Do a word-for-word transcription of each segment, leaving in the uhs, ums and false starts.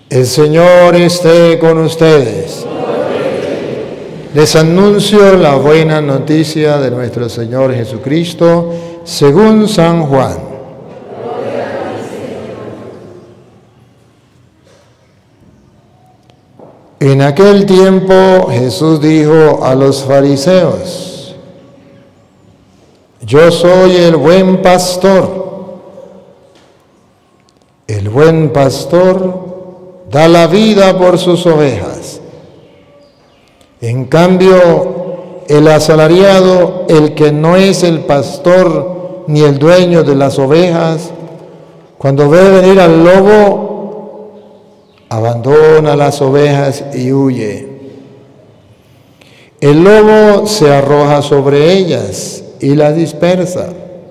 El Señor esté con ustedes. Les anuncio la buena noticia de nuestro Señor Jesucristo según San Juan. En aquel tiempo Jesús dijo a los fariseos: Yo soy el buen pastor. El buen pastor da la vida por sus ovejas. En cambio, el asalariado, el que no es el pastor ni el dueño de las ovejas, cuando ve venir al lobo, abandona las ovejas y huye. El lobo se arroja sobre ellas y las dispersa,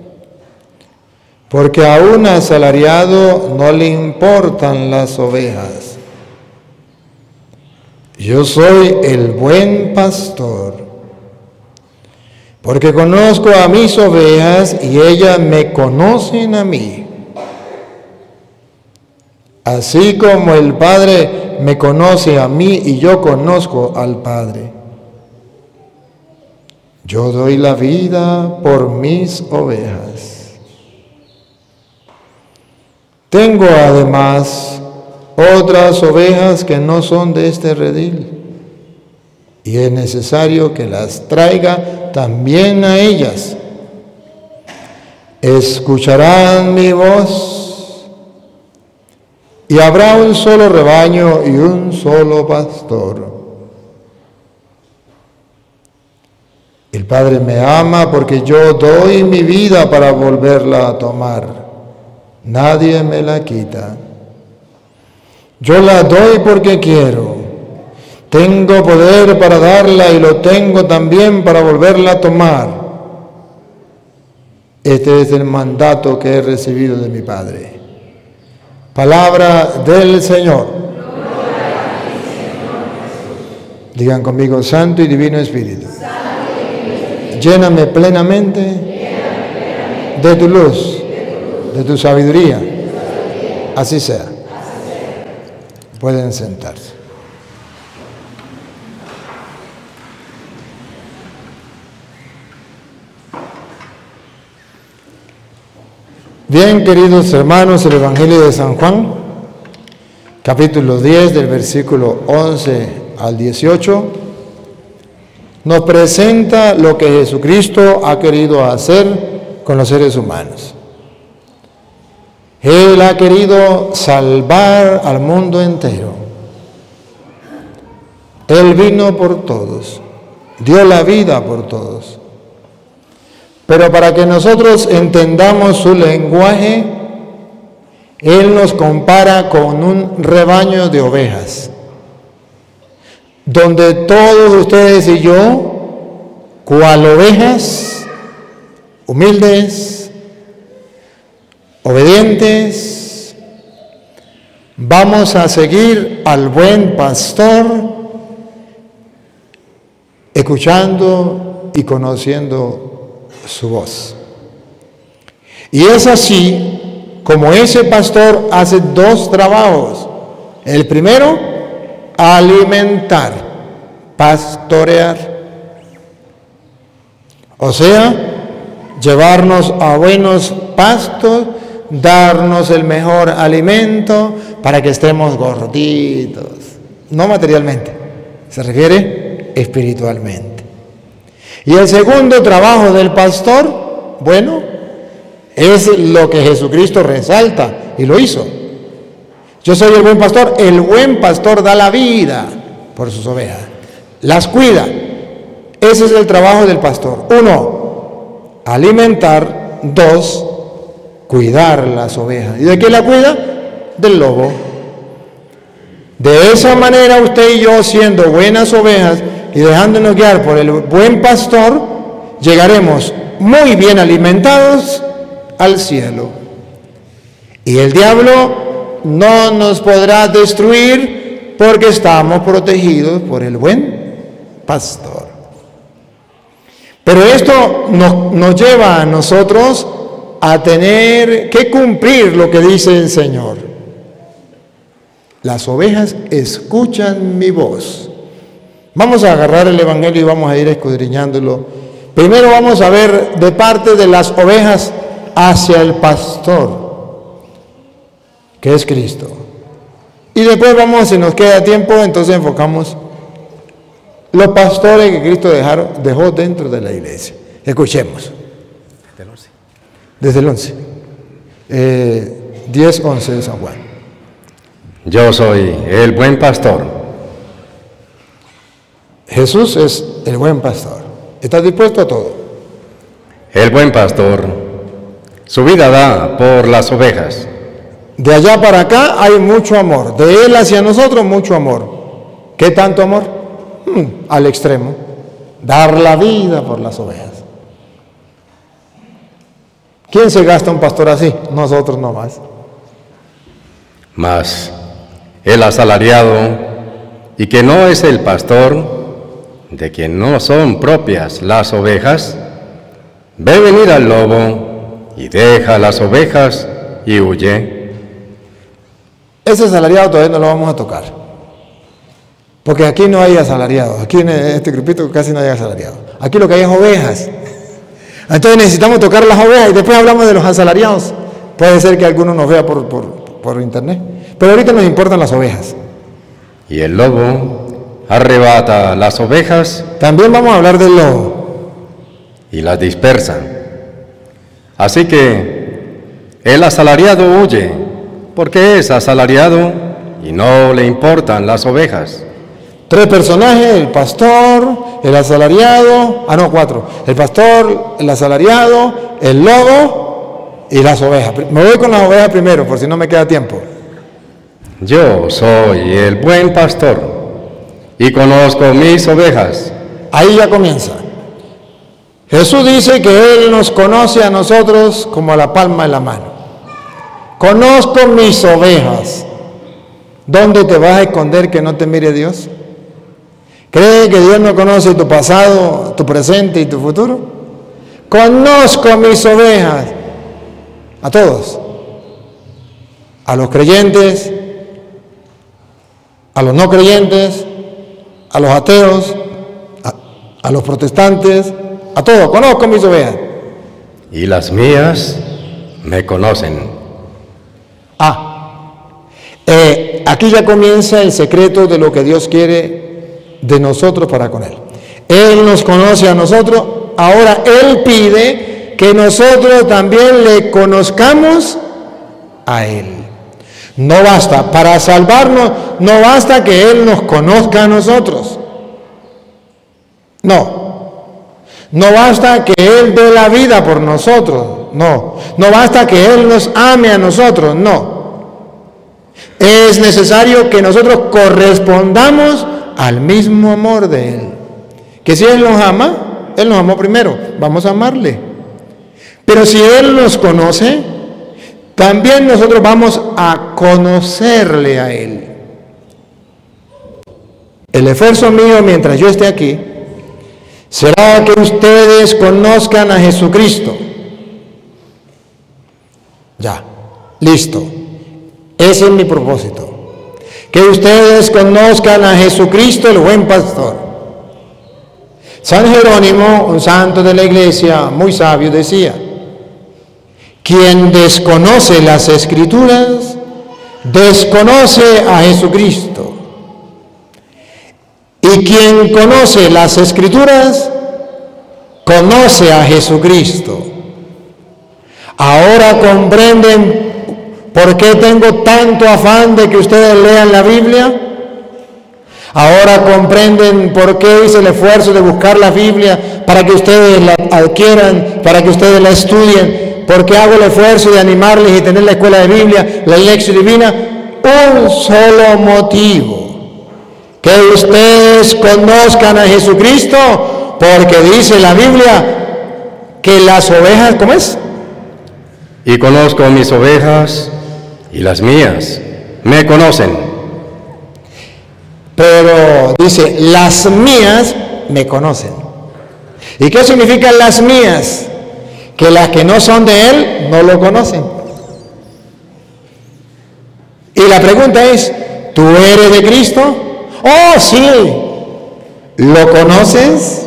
porque a un asalariado no le importan las ovejas. Yo soy el buen pastor, porque conozco a mis ovejas y ellas me conocen a mí. Así como el Padre me conoce a mí y yo conozco al Padre. Yo doy la vida por mis ovejas. Tengo además otras ovejas que no son de este redil, y es necesario que las traiga también a ellas. Escucharán mi voz, y habrá un solo rebaño y un solo pastor. El Padre me ama porque yo doy mi vida para volverla a tomar. Nadie me la quita. Yo la doy porque quiero. Tengo poder para darla y lo tengo también para volverla a tomar. Este es el mandato que he recibido de mi Padre. Palabra del Señor. Digan conmigo: Santo y Divino Espíritu, lléname plenamente de tu luz, de tu sabiduría. Así sea. Pueden sentarse. Bien, queridos hermanos, el Evangelio de San Juan, capítulo diez, del versículo once al dieciocho, nos presenta lo que Jesucristo ha querido hacer con los seres humanos. Él ha querido salvar al mundo entero. Él vino por todos, dio la vida por todos. Pero para que nosotros entendamos su lenguaje, Él nos compara con un rebaño de ovejas, donde todos ustedes y yo, cual ovejas, humildes, obedientes, vamos a seguir al buen pastor, escuchando y conociendo su voz. Y es así como ese pastor hace dos trabajos. El primero, alimentar, pastorear. O sea, llevarnos a buenos pastos, darnos el mejor alimento para que estemos gorditos. No materialmente, se refiere espiritualmente. Y el segundo trabajo del pastor, bueno, es lo que Jesucristo resalta y lo hizo. Yo soy el buen pastor. El buen pastor da la vida por sus ovejas, las cuida. Ese es el trabajo del pastor. Uno, alimentar. Dos, cuidar las ovejas. ¿Y de quién la cuida? Del lobo. De esa manera usted y yo, siendo buenas ovejas y dejándonos guiar por el buen pastor, llegaremos muy bien alimentados al cielo. Y el diablo no nos podrá destruir porque estamos protegidos por el buen pastor. Pero esto nos, nos lleva a nosotros a tener que cumplir lo que dice el Señor. Las ovejas escuchan mi voz. Vamos a agarrar el Evangelio y vamos a ir escudriñándolo. Primero vamos a ver de parte de las ovejas hacia el pastor, que es Cristo. Y después vamos, si nos queda tiempo, entonces enfocamos los pastores que Cristo dejaron, dejó dentro de la iglesia. Escuchemos. Desde el once. Desde el once. Eh, diez, once de San Juan. Yo soy el buen pastor. Jesús es el buen pastor. ¿Estás dispuesto a todo? El buen pastor su vida da por las ovejas. De allá para acá hay mucho amor. De Él hacia nosotros mucho amor. ¿Qué tanto amor? Hmm, al extremo. Dar la vida por las ovejas. ¿Quién se gasta un pastor así? Nosotros nomás. Mas el asalariado, y que no es el pastor, de quien no son propias las ovejas, ve venir al lobo y deja las ovejas y huye. Ese asalariado todavía no lo vamos a tocar, porque aquí no hay asalariados. Aquí en este grupito casi no hay asalariados. Aquí lo que hay es ovejas. Entonces necesitamos tocar las ovejas y después hablamos de los asalariados. Puede ser que alguno nos vea por, por, por internet, pero ahorita nos importan las ovejas. Y el lobo arrebata las ovejas. También vamos a hablar del lobo. Y las dispersa. Así que el asalariado huye, porque es asalariado y no le importan las ovejas. Tres personajes: el pastor, el asalariado, ah no, cuatro. El pastor, el asalariado, el lobo y las ovejas. Me voy con las ovejas primero, por si no me queda tiempo. Yo soy el buen pastor y conozco mis ovejas. Ahí ya comienza. Jesús dice que Él nos conoce a nosotros como a la palma de la mano. Conozco mis ovejas. ¿Dónde te vas a esconder que no te mire Dios? ¿Cree que Dios no conoce tu pasado, tu presente y tu futuro? Conozco mis ovejas. A todos. A los creyentes, a los no creyentes, a los ateos, a, a los protestantes, a todos. Conozco mis ovejas. Y las mías me conocen. Ah, eh, aquí ya comienza el secreto de lo que Dios quiere de nosotros para con Él. Él nos conoce a nosotros, ahora Él pide que nosotros también le conozcamos a Él. No basta, para salvarnos, no basta que Él nos conozca a nosotros. No. No basta que Él dé la vida por nosotros. No. No basta que Él nos ame a nosotros. No. Es necesario que nosotros correspondamos al mismo amor de Él. Que si Él nos ama, Él nos amó primero. Vamos a amarle. Pero si Él nos conoce, también nosotros vamos a conocerle a Él. El esfuerzo mío mientras yo esté aquí será que ustedes conozcan a Jesucristo. Ya, listo. Ese es mi propósito. Que ustedes conozcan a Jesucristo, el buen pastor. San Jerónimo, un santo de la iglesia muy sabio, decía: quien desconoce las Escrituras, desconoce a Jesucristo. Y quien conoce las Escrituras, conoce a Jesucristo. Ahora comprenden por qué tengo tanto afán de que ustedes lean la Biblia. Ahora comprenden por qué hice el esfuerzo de buscar la Biblia para que ustedes la adquieran, para que ustedes la estudien. ¿Por qué hago el esfuerzo de animarles y tener la escuela de Biblia, la lección divina? Un solo motivo: que ustedes conozcan a Jesucristo, porque dice la Biblia que las ovejas, ¿cómo es? Y conozco mis ovejas y las mías me conocen. Pero dice, las mías me conocen. ¿Y qué significan las mías? Que las que no son de Él no lo conocen. Y la pregunta es, ¿Tú eres de Cristo? Oh, sí. ¿Lo conoces?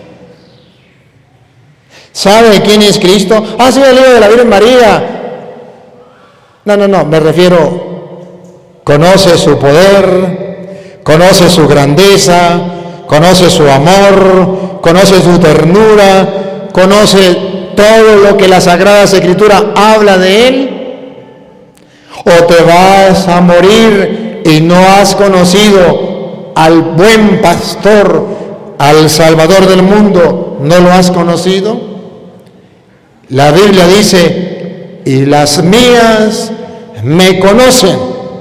¿Sabe quién es Cristo? Ah, sí, el hijo de la Virgen María. No, no, no, me refiero, conoce su poder, conoce su grandeza, conoce su amor, conoce su ternura, conoce todo lo que la Sagrada Escritura habla de Él. ¿O te vas a morir y no has conocido al buen pastor, al Salvador del mundo? ¿No lo has conocido? La Biblia dice, y las mías me conocen.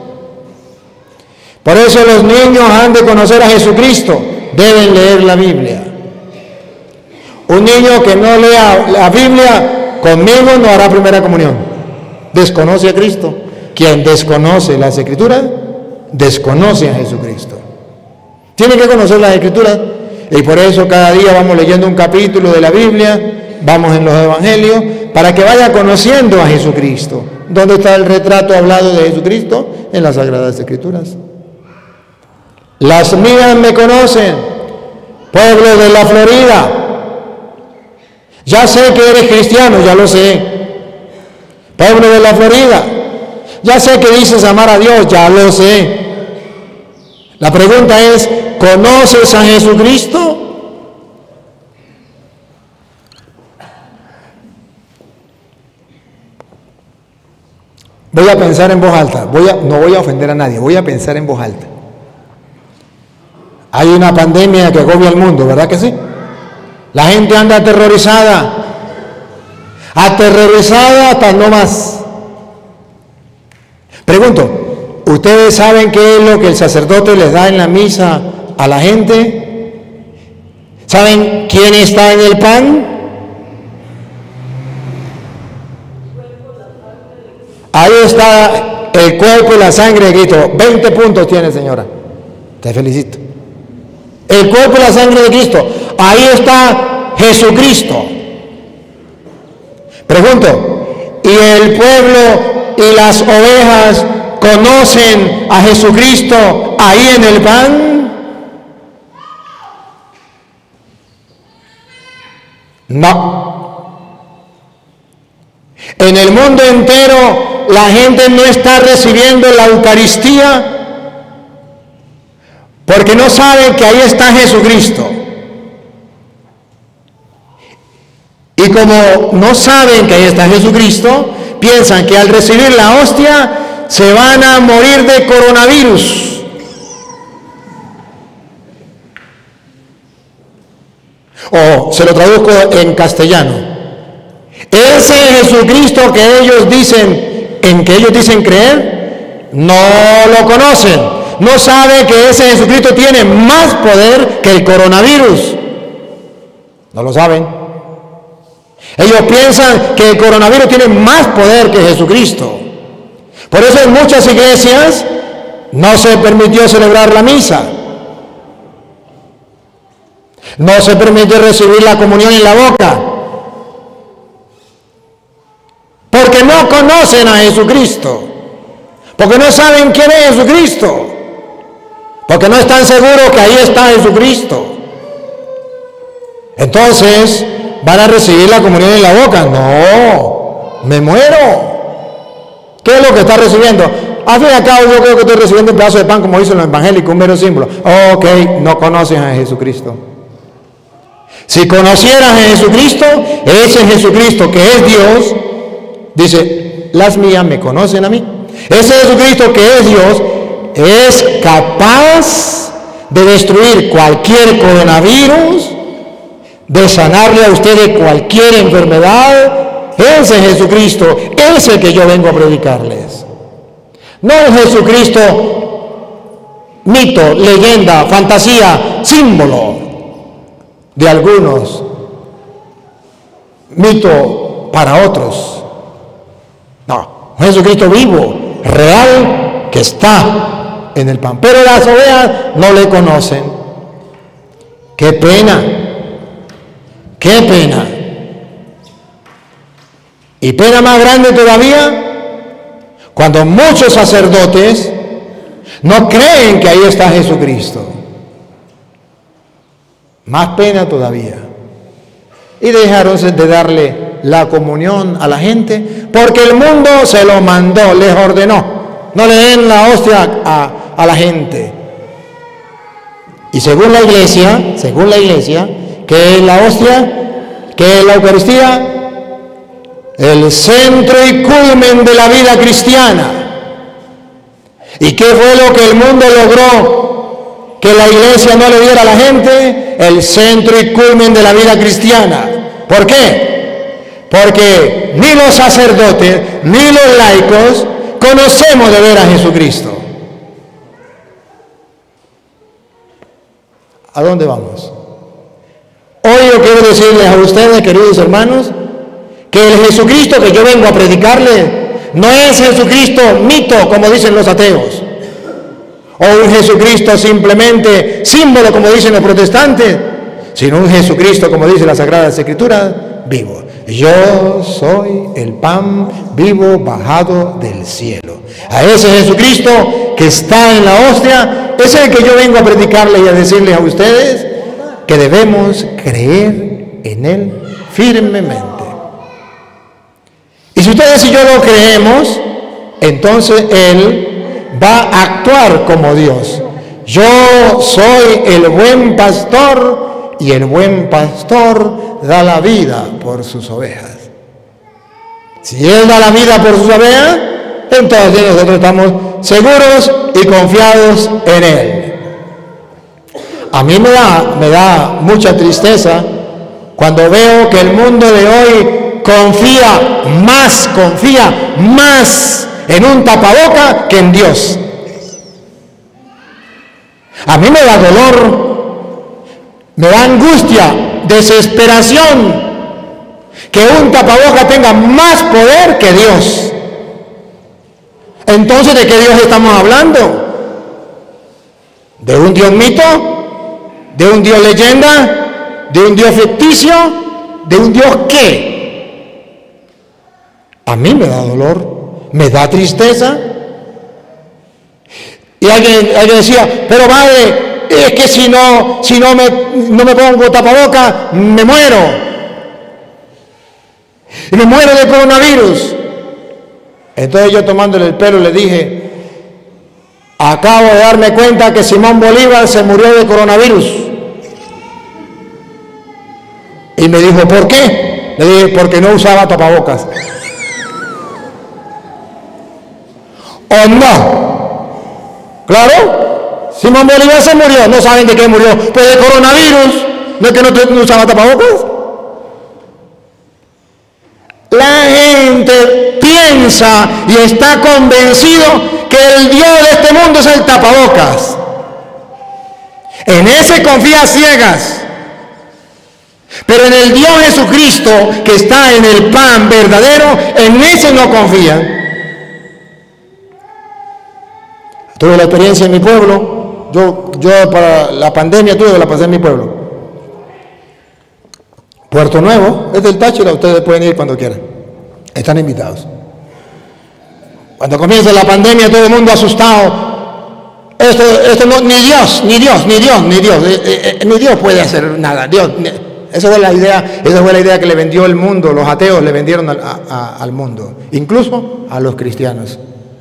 Por eso los niños han de conocer a Jesucristo, deben leer la Biblia. Un niño que no lea la Biblia conmigo no hará primera comunión. Desconoce a Cristo. Quien desconoce las Escrituras, desconoce a Jesucristo. Tiene que conocer las Escrituras, y por eso cada día vamos leyendo un capítulo de la Biblia, vamos en los Evangelios, para que vaya conociendo a Jesucristo. ¿Dónde está el retrato hablado de Jesucristo? En las Sagradas Escrituras. Las mías me conocen, pueblo de la Florida. Ya sé que eres cristiano, ya lo sé. Pueblo de la Florida. Ya sé que dices amar a Dios, ya lo sé. La pregunta es, ¿conoces a Jesucristo? Voy a pensar en voz alta, voy a, no voy a ofender a nadie, voy a pensar en voz alta. Hay una pandemia que agobia al mundo, ¿verdad que sí? La gente anda aterrorizada, aterrorizada hasta no más. Pregunto, ¿ustedes saben qué es lo que el sacerdote les da en la misa a la gente? ¿Saben quién está en el pan? Ahí está el cuerpo y la sangre de Cristo. veinte puntos tiene, señora. Te felicito. El cuerpo y la sangre de Cristo. Ahí está Jesucristo. Pregunto, ¿y el pueblo y las ovejas conocen a Jesucristo ahí en el pan? No. En el mundo entero la gente no está recibiendo la Eucaristía porque no saben que ahí está Jesucristo. Y como no saben que ahí está Jesucristo, piensan que al recibir la hostia se van a morir de coronavirus. O se lo traduzco en castellano. Ese Jesucristo que ellos dicen, en que ellos dicen creer, no lo conocen. No saben que ese Jesucristo tiene más poder que el coronavirus. No lo saben. Ellos piensan que el coronavirus tiene más poder que Jesucristo. Por eso en muchas iglesias no se permitió celebrar la misa. No se permite recibir la comunión en la boca. Porque no conocen a Jesucristo. Porque no saben quién es Jesucristo. Porque no están seguros que ahí está Jesucristo. Entonces, ¿van a recibir la comunión en la boca? No, me muero. ¿Qué es lo que está recibiendo? Al fin y al cabo, yo creo que estoy recibiendo un pedazo de pan, como dicen los evangélicos, un mero símbolo. Ok, no conocen a Jesucristo. Si conocieran a Jesucristo, ese Jesucristo que es Dios, dice, las mías me conocen a mí. Ese Jesucristo que es Dios es capaz de destruir cualquier coronavirus, de sanarle a usted de cualquier enfermedad. Ese Jesucristo es el que yo vengo a predicarles. No el Jesucristo mito, leyenda, fantasía, símbolo de algunos, mito para otros. No, Jesucristo vivo, real, que está en el pan. Pero las ovejas no le conocen. ¡Qué pena! ¡Qué pena! Y pena más grande todavía cuando muchos sacerdotes No creen que ahí está Jesucristo. Más pena todavía. Y dejaron de darle la comunión a la gente porque el mundo se lo mandó, les ordenó. No le den la hostia a, a la gente. Y según la iglesia, según la iglesia, ¿qué es la hostia? ¿Qué es la Eucaristía? El centro y culmen de la vida cristiana. ¿Y qué fue lo que el mundo logró que la iglesia no le diera a la gente? El centro y culmen de la vida cristiana. ¿Por qué? Porque ni los sacerdotes ni los laicos conocemos de ver a Jesucristo. ¿A dónde vamos? Hoy yo quiero decirles a ustedes, queridos hermanos, que el Jesucristo que yo vengo a predicarles no es Jesucristo mito, como dicen los ateos, o un Jesucristo simplemente símbolo, como dicen los protestantes, sino un Jesucristo, como dice la Sagrada Escritura, vivo. Yo soy el pan vivo bajado del cielo. A ese Jesucristo que está en la hostia, es el que yo vengo a predicarle y a decirles a ustedes que debemos creer en Él firmemente. Y si ustedes y yo lo creemos, entonces Él va a actuar como Dios. Yo soy el buen pastor y el buen pastor da la vida por sus ovejas. Si Él da la vida por sus ovejas, entonces nosotros estamos seguros y confiados en Él. A mí me da, me da mucha tristeza cuando veo que el mundo de hoy confía más, confía más en un tapaboca que en Dios. A mí me da dolor, me da angustia, desesperación que un tapaboca tenga más poder que Dios. Entonces, ¿de qué Dios estamos hablando? ¿De un Dios mito? ¿De un Dios leyenda? ¿De un Dios ficticio? ¿De un Dios qué? A mí me da dolor, me da tristeza. Y alguien, alguien decía, pero madre, es que si no, si no me, no me pongo tapaboca, me muero. Y me muero de coronavirus. Entonces yo tomándole el pelo le dije, acabo de darme cuenta que Simón Bolívar se murió de coronavirus. Y me dijo, ¿por qué? Le dije, porque no usaba tapabocas. ¿O no? Claro, Simón Bolívar se murió. ¿No saben de qué murió? Pues de coronavirus. ¿No es que no, no usaba tapabocas? La gente piensa y está convencido que el Dios de este mundo es el tapabocas. En ese confía ciegas. Pero en el Dios Jesucristo que está en el pan verdadero, en ese no confía. Tuve la experiencia en mi pueblo. Yo, yo para la pandemia tuve la pasé en mi pueblo. Puerto Nuevo, es del Táchira, ustedes pueden ir cuando quieran. Están invitados. Cuando comienza la pandemia, todo el mundo asustado. Esto, esto no, ni Dios, ni Dios, ni Dios, ni Dios, eh, eh, ni Dios puede hacer nada. Dios, ni, esa fue la idea, esa fue la idea que le vendió el mundo, los ateos le vendieron al, a, a, al mundo, incluso a los cristianos.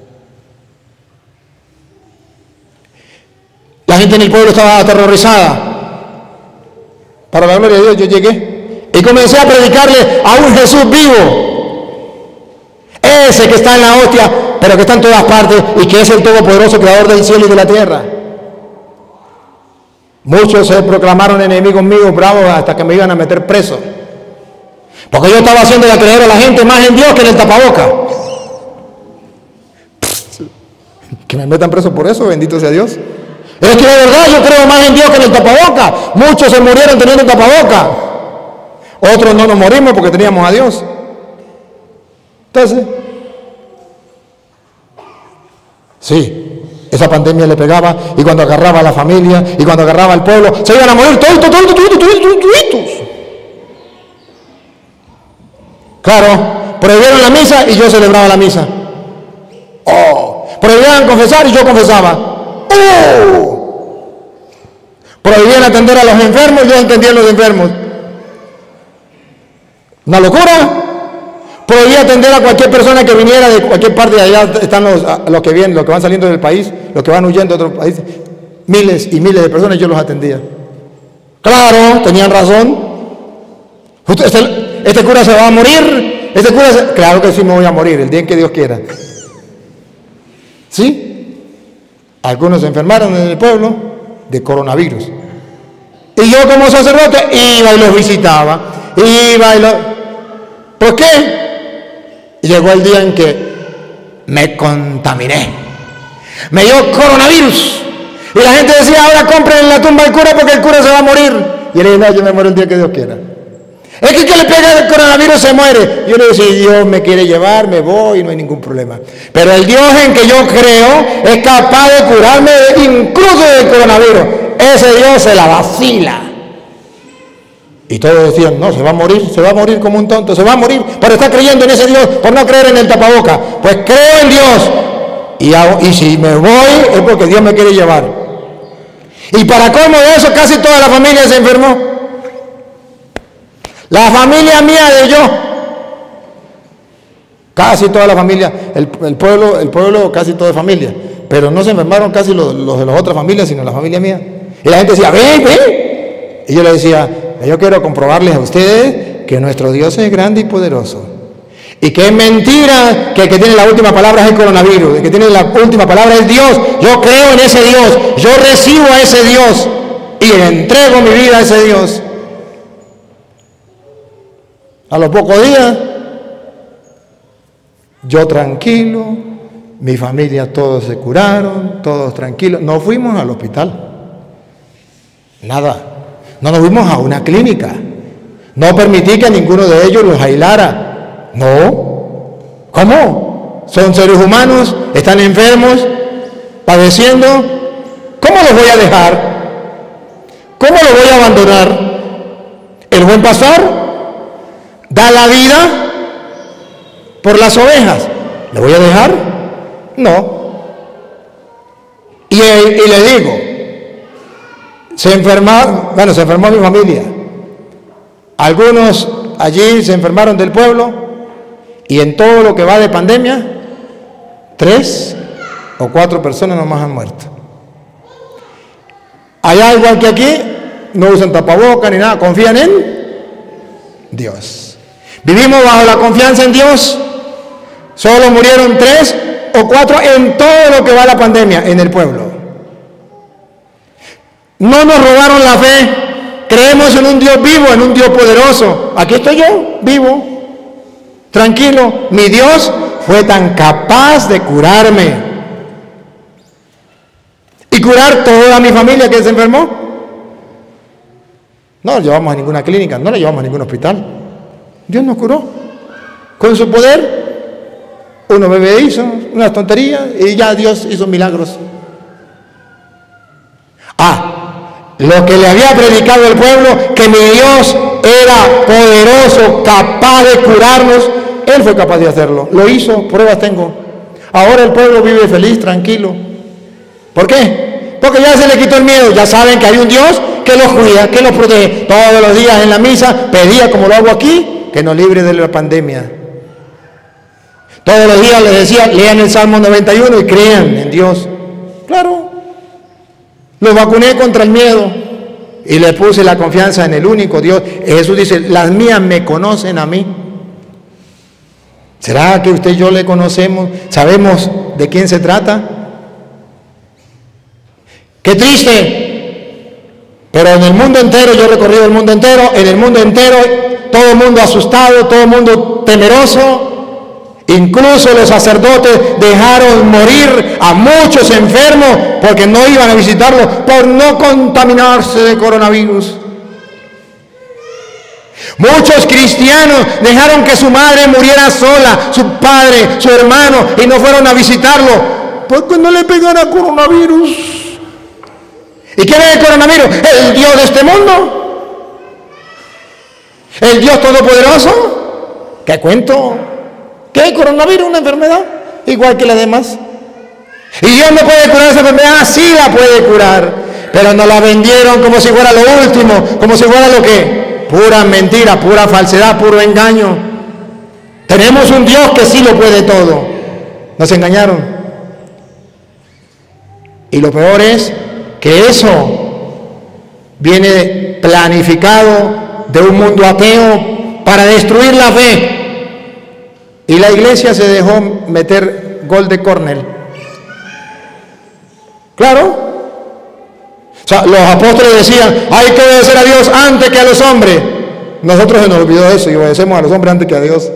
La gente en el pueblo estaba aterrorizada. Para la gloria de Dios yo llegué y comencé a predicarle a un Jesús vivo. Ese que está en la hostia, pero que está en todas partes y que es el todopoderoso creador del cielo y de la tierra. Muchos se proclamaron enemigos míos bravos hasta que me iban a meter preso. Porque yo estaba haciendo de creer a la gente más en Dios que en el tapaboca. Que me metan preso por eso, bendito sea Dios. Es que de verdad yo creo más en Dios que en el tapaboca. Muchos se murieron teniendo tapaboca. Otros no nos morimos porque teníamos a Dios. Entonces, sí, esa pandemia le pegaba y cuando agarraba a la familia y cuando agarraba al pueblo, se iban a morir todos, todos, todos, todos, todos, todos. Claro, prohibieron la misa y yo celebraba la misa. Oh, prohibieron confesar y yo confesaba. ¡Uh! Prohibían atender a los enfermos, yo atendía a los enfermos. Una locura. Prohibía atender a cualquier persona que viniera de cualquier parte de allá. Están los, los que vienen, los que van saliendo del país, los que van huyendo de otro país. Miles y miles de personas yo los atendía. Claro, tenían razón. Usted, este, este cura se va a morir. Este cura se, claro que sí me voy a morir, el día en que Dios quiera. ¿Sí? Algunos se enfermaron en el pueblo de coronavirus. Y yo como sacerdote iba y los visitaba. Iba y los... ¿Por qué? Llegó el día en que me contaminé. Me dio coronavirus. Y la gente decía, ahora compren en la tumba del cura porque el cura se va a morir. Y él le dijo, no, yo me muero el día que Dios quiera. Es que el que le pega el coronavirus se muere. Yo le digo, si Dios me quiere llevar, me voy y no hay ningún problema. Pero el Dios en que yo creo es capaz de curarme incluso del coronavirus. Ese Dios se la vacila. Y todos decían, no, se va a morir, se va a morir como un tonto, se va a morir por estar creyendo en ese Dios, por no creer en el tapaboca. Pues creo en Dios. Y, hago, y si me voy es porque Dios me quiere llevar. Y para colmo de eso, casi toda la familia se enfermó. La familia mía de yo. Casi toda la familia, el, el pueblo, el pueblo casi toda familia. Pero no se enfermaron casi los, los de las otras familias, sino la familia mía. Y la gente decía, ven, ven. Y yo le decía, yo quiero comprobarles a ustedes que nuestro Dios es grande y poderoso. Y que es mentira que el que tiene la última palabra es el coronavirus. El que tiene la última palabra es Dios. Yo creo en ese Dios. Yo recibo a ese Dios. Y le entrego mi vida a ese Dios. A los pocos días, yo tranquilo, mi familia todos se curaron, todos tranquilos. No fuimos al hospital. Nada. No nos fuimos a una clínica. No permití que ninguno de ellos los aislara. No. ¿Cómo? Son seres humanos, están enfermos, padeciendo. ¿Cómo los voy a dejar? ¿Cómo los voy a abandonar? El buen pastor da la vida por las ovejas. ¿Le voy a dejar? No. Y, y le digo, se enfermó, bueno, se enfermó mi familia. Algunos allí se enfermaron del pueblo y en todo lo que va de pandemia, tres o cuatro personas nomás han muerto. Allá igual que aquí, no usan tapabocas ni nada, confían en Dios. Vivimos bajo la confianza en Dios. Solo murieron tres o cuatro en todo lo que va la pandemia en el pueblo. No nos robaron la fe. Creemos en un Dios vivo, en un Dios poderoso. Aquí estoy yo, vivo, tranquilo. Mi Dios fue tan capaz de curarme y curar toda mi familia que se enfermó. No lo llevamos a ninguna clínica, no lo llevamos a ningún hospital. Dios nos curó. Con su poder, uno bebé hizo unas tonterías y ya Dios hizo milagros. Ah, lo que le había predicado el pueblo, que mi Dios era poderoso, capaz de curarnos, Él fue capaz de hacerlo. Lo hizo, pruebas tengo. Ahora el pueblo vive feliz, tranquilo. ¿Por qué? Porque ya se le quitó el miedo. Ya saben que hay un Dios que los cuida, que los protege. Todos los días en la misa pedía, como lo hago aquí, que nos libre de la pandemia. Todos los días les decía, lean el Salmo noventa y uno y crean en Dios. Claro. Los vacuné contra el miedo y le puse la confianza en el único Dios. Jesús dice, las mías me conocen a mí. ¿Será que usted y yo le conocemos? ¿Sabemos de quién se trata? ¡Qué triste! Pero en el mundo entero, yo he recorrido el mundo entero, en el mundo entero, todo el mundo asustado, todo el mundo temeroso. Incluso los sacerdotes dejaron morir a muchos enfermos porque no iban a visitarlos por no contaminarse de coronavirus. Muchos cristianos dejaron que su madre muriera sola, su padre, su hermano, y no fueron a visitarlo porque no le pegara coronavirus. ¿Y quién es el coronavirus? El Dios de este mundo. El Dios todopoderoso. ¿Qué cuento? ¿Qué? ¿Coronavirus? ¿Una enfermedad? Igual que las demás. Y Dios no puede curar esa enfermedad, sí la puede curar, pero nos la vendieron como si fuera lo último, como si fuera lo que, pura mentira, pura falsedad, puro engaño. Tenemos un Dios que sí lo puede todo. Nos engañaron. Y lo peor es que eso viene planificado de un mundo ateo para destruir la fe. Y la iglesia se dejó meter gol de córner. Claro. O sea, los apóstoles decían, hay que obedecer a Dios antes que a los hombres. Nosotros se nos olvidó eso y obedecemos a los hombres antes que a Dios.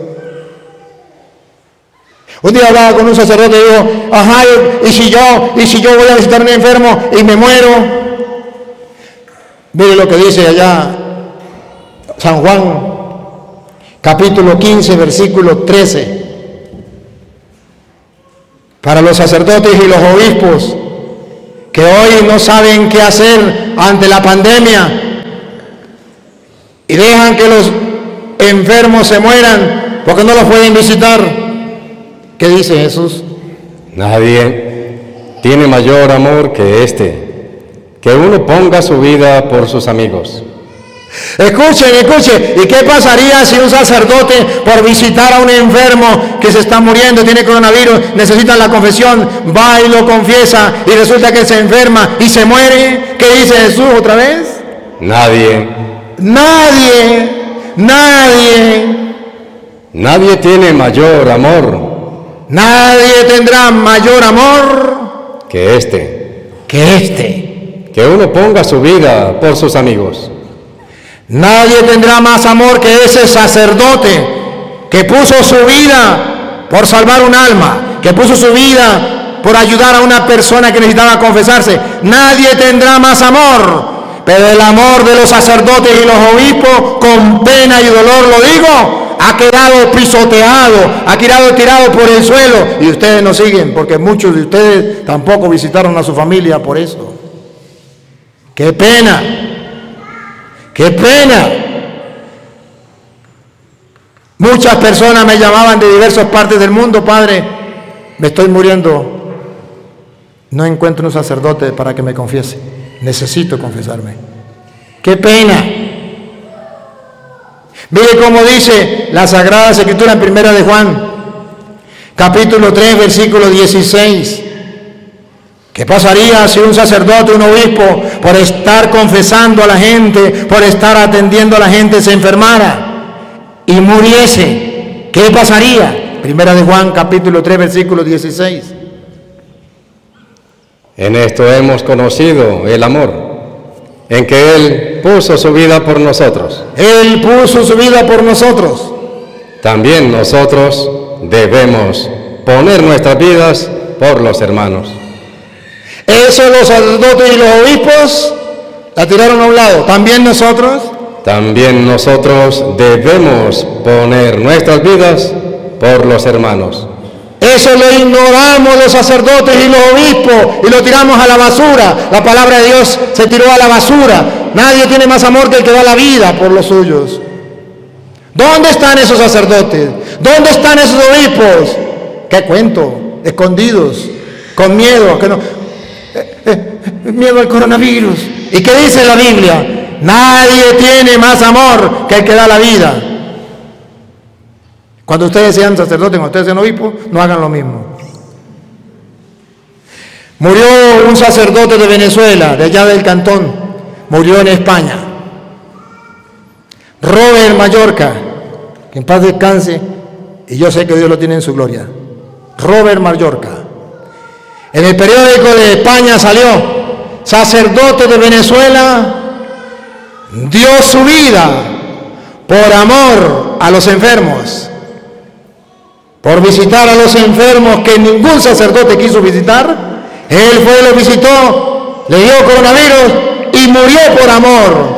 Un día hablaba con un sacerdote y dijo, ajá, y si yo, y si yo voy a visitar a un enfermo y me muero. Mire lo que dice allá San Juan, capítulo quince, versículo trece. Para los sacerdotes y los obispos que hoy no saben qué hacer ante la pandemia y dejan que los enfermos se mueran porque no los pueden visitar. ¿Qué dice Jesús? Nadie tiene mayor amor que este, que uno ponga su vida por sus amigos. Escuchen, escuchen, ¿y qué pasaría si un sacerdote por visitar a un enfermo que se está muriendo, tiene coronavirus, necesita la confesión, va y lo confiesa y resulta que se enferma y se muere? ¿Qué dice Jesús otra vez? Nadie. Nadie, nadie. Nadie tiene mayor amor. Nadie tendrá mayor amor que este. Que este. Que uno ponga su vida por sus amigos. Nadie tendrá más amor que ese sacerdote que puso su vida por salvar un alma, que puso su vida por ayudar a una persona que necesitaba confesarse. Nadie tendrá más amor, pero el amor de los sacerdotes y los obispos, con pena y dolor lo digo, ha quedado pisoteado, ha quedado tirado por el suelo. Y ustedes no siguen, porque muchos de ustedes tampoco visitaron a su familia por eso. ¡Qué pena! ¡Qué pena! Muchas personas me llamaban de diversas partes del mundo, padre, me estoy muriendo, no encuentro un sacerdote para que me confiese, necesito confesarme. ¡Qué pena! Mire cómo dice la Sagrada Escritura en Primera de Juan, capítulo tres, versículo dieciséis. ¿Qué pasaría si un sacerdote, un obispo, por estar confesando a la gente, por estar atendiendo a la gente, se enfermara y muriese? ¿Qué pasaría? Primera de Juan, capítulo tres, versículo dieciséis. En esto hemos conocido el amor, en que Él puso su vida por nosotros. Él puso su vida por nosotros. También nosotros debemos poner nuestras vidas por los hermanos. Eso los sacerdotes y los obispos la tiraron a un lado. También nosotros. También nosotros debemos poner nuestras vidas por los hermanos. Eso lo ignoramos los sacerdotes y los obispos y lo tiramos a la basura. La palabra de Dios se tiró a la basura. Nadie tiene más amor que el que da la vida por los suyos. ¿Dónde están esos sacerdotes? ¿Dónde están esos obispos? ¿Qué cuento? Escondidos, con miedo, que no, eh, eh, miedo al coronavirus. ¿Y qué dice la Biblia? Nadie tiene más amor que el que da la vida. Cuando ustedes sean sacerdotes, cuando ustedes sean obispos, no hagan lo mismo. Murió un sacerdote de Venezuela, de allá del Cantón, murió en España. Robert Mallorca, que en paz descanse, y yo sé que Dios lo tiene en su gloria. Robert Mallorca. En el periódico de España salió, sacerdote de Venezuela, dio su vida por amor a los enfermos. Por visitar a los enfermos que ningún sacerdote quiso visitar, él fue, los visitó, le dio coronavirus y murió por amor.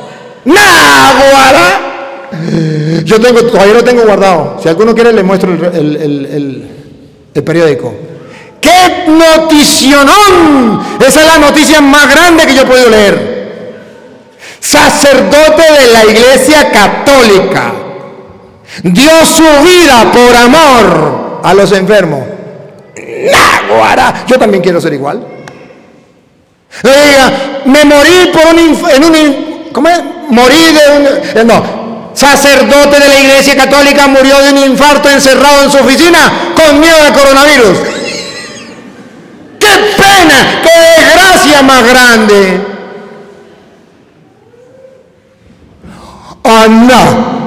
¡Náguara! Yo tengo, todavía lo tengo guardado. Si alguno quiere, le muestro el, el, el, el, el periódico. ¡Qué noticionón! Esa es la noticia más grande que yo he podido leer. Sacerdote de la Iglesia Católica dio su vida por amor a los enfermos. ¡náguara! Yo también quiero ser igual. No diga, me morí por un, en un, ¿cómo es? Morí de un, no, sacerdote de la Iglesia Católica murió de un infarto encerrado en su oficina con miedo al coronavirus. ¡Qué pena! ¡Qué desgracia más grande! ¡Oh, no!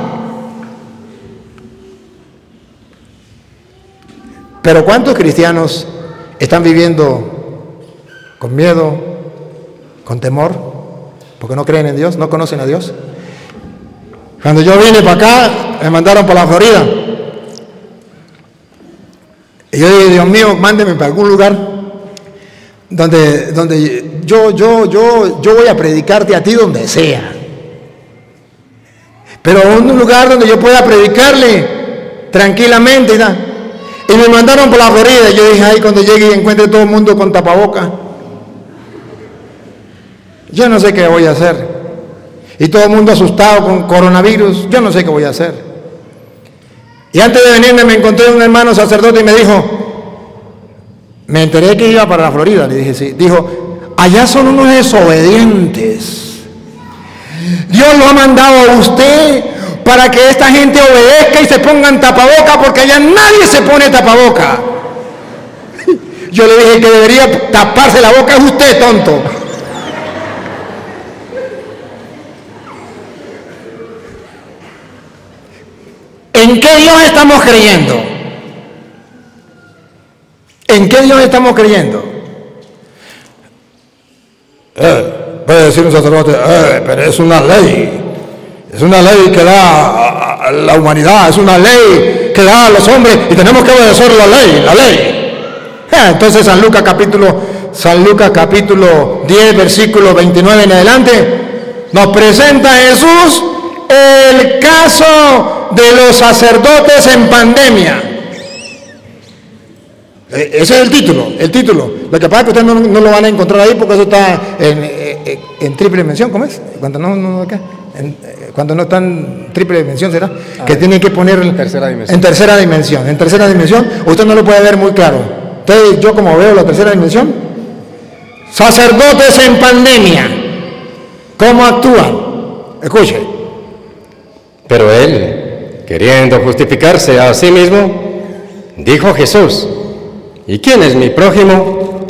Pero ¿cuántos cristianos están viviendo con miedo, con temor, porque no creen en Dios, no conocen a Dios? Cuando yo vine para acá, me mandaron para la Florida. Y yo dije, Dios mío, mándeme para algún lugar donde, donde yo, yo, yo, yo voy a predicarte a ti donde sea. Pero un lugar donde yo pueda predicarle tranquilamente y nada. Y me mandaron por la Florida. Y yo dije, ay, cuando llegue y encuentre todo el mundo con tapabocas, yo no sé qué voy a hacer. Y todo el mundo asustado con coronavirus, yo no sé qué voy a hacer. Y antes de venirme me encontré un hermano sacerdote y me dijo, me enteré que iba para la Florida. Le dije, sí. Dijo, allá son unos desobedientes. Dios lo ha mandado a usted para que esta gente obedezca y se pongan tapaboca, porque allá nadie se pone tapaboca. Yo le dije que debería taparse la boca es usted, tonto. ¿En qué Dios estamos creyendo? ¿En qué Dios estamos creyendo? Eh, puede decir un sacerdote, eh, pero es una ley. Es una ley que da a la humanidad, es una ley que da a los hombres y tenemos que obedecer la ley, la ley. Eh, entonces San Lucas capítulo, San Lucas capítulo diez, versículo veintinueve en adelante, nos presenta a Jesús el caso de los sacerdotes en pandemia. Ese es el título, el título. Lo que pasa es que ustedes no, no lo van a encontrar ahí porque eso está en, en, en triple dimensión, ¿cómo es? Cuando no, no acá, en, cuando no está en triple dimensión, ¿será? Ah, que tienen que poner en tercera dimensión. En tercera dimensión, en tercera dimensión, usted no lo puede ver muy claro. Entonces, yo como veo la tercera dimensión, sacerdotes en pandemia, ¿cómo actúan? Escuche. Pero él, queriendo justificarse a sí mismo, dijo Jesús, ¿y quién es mi prójimo?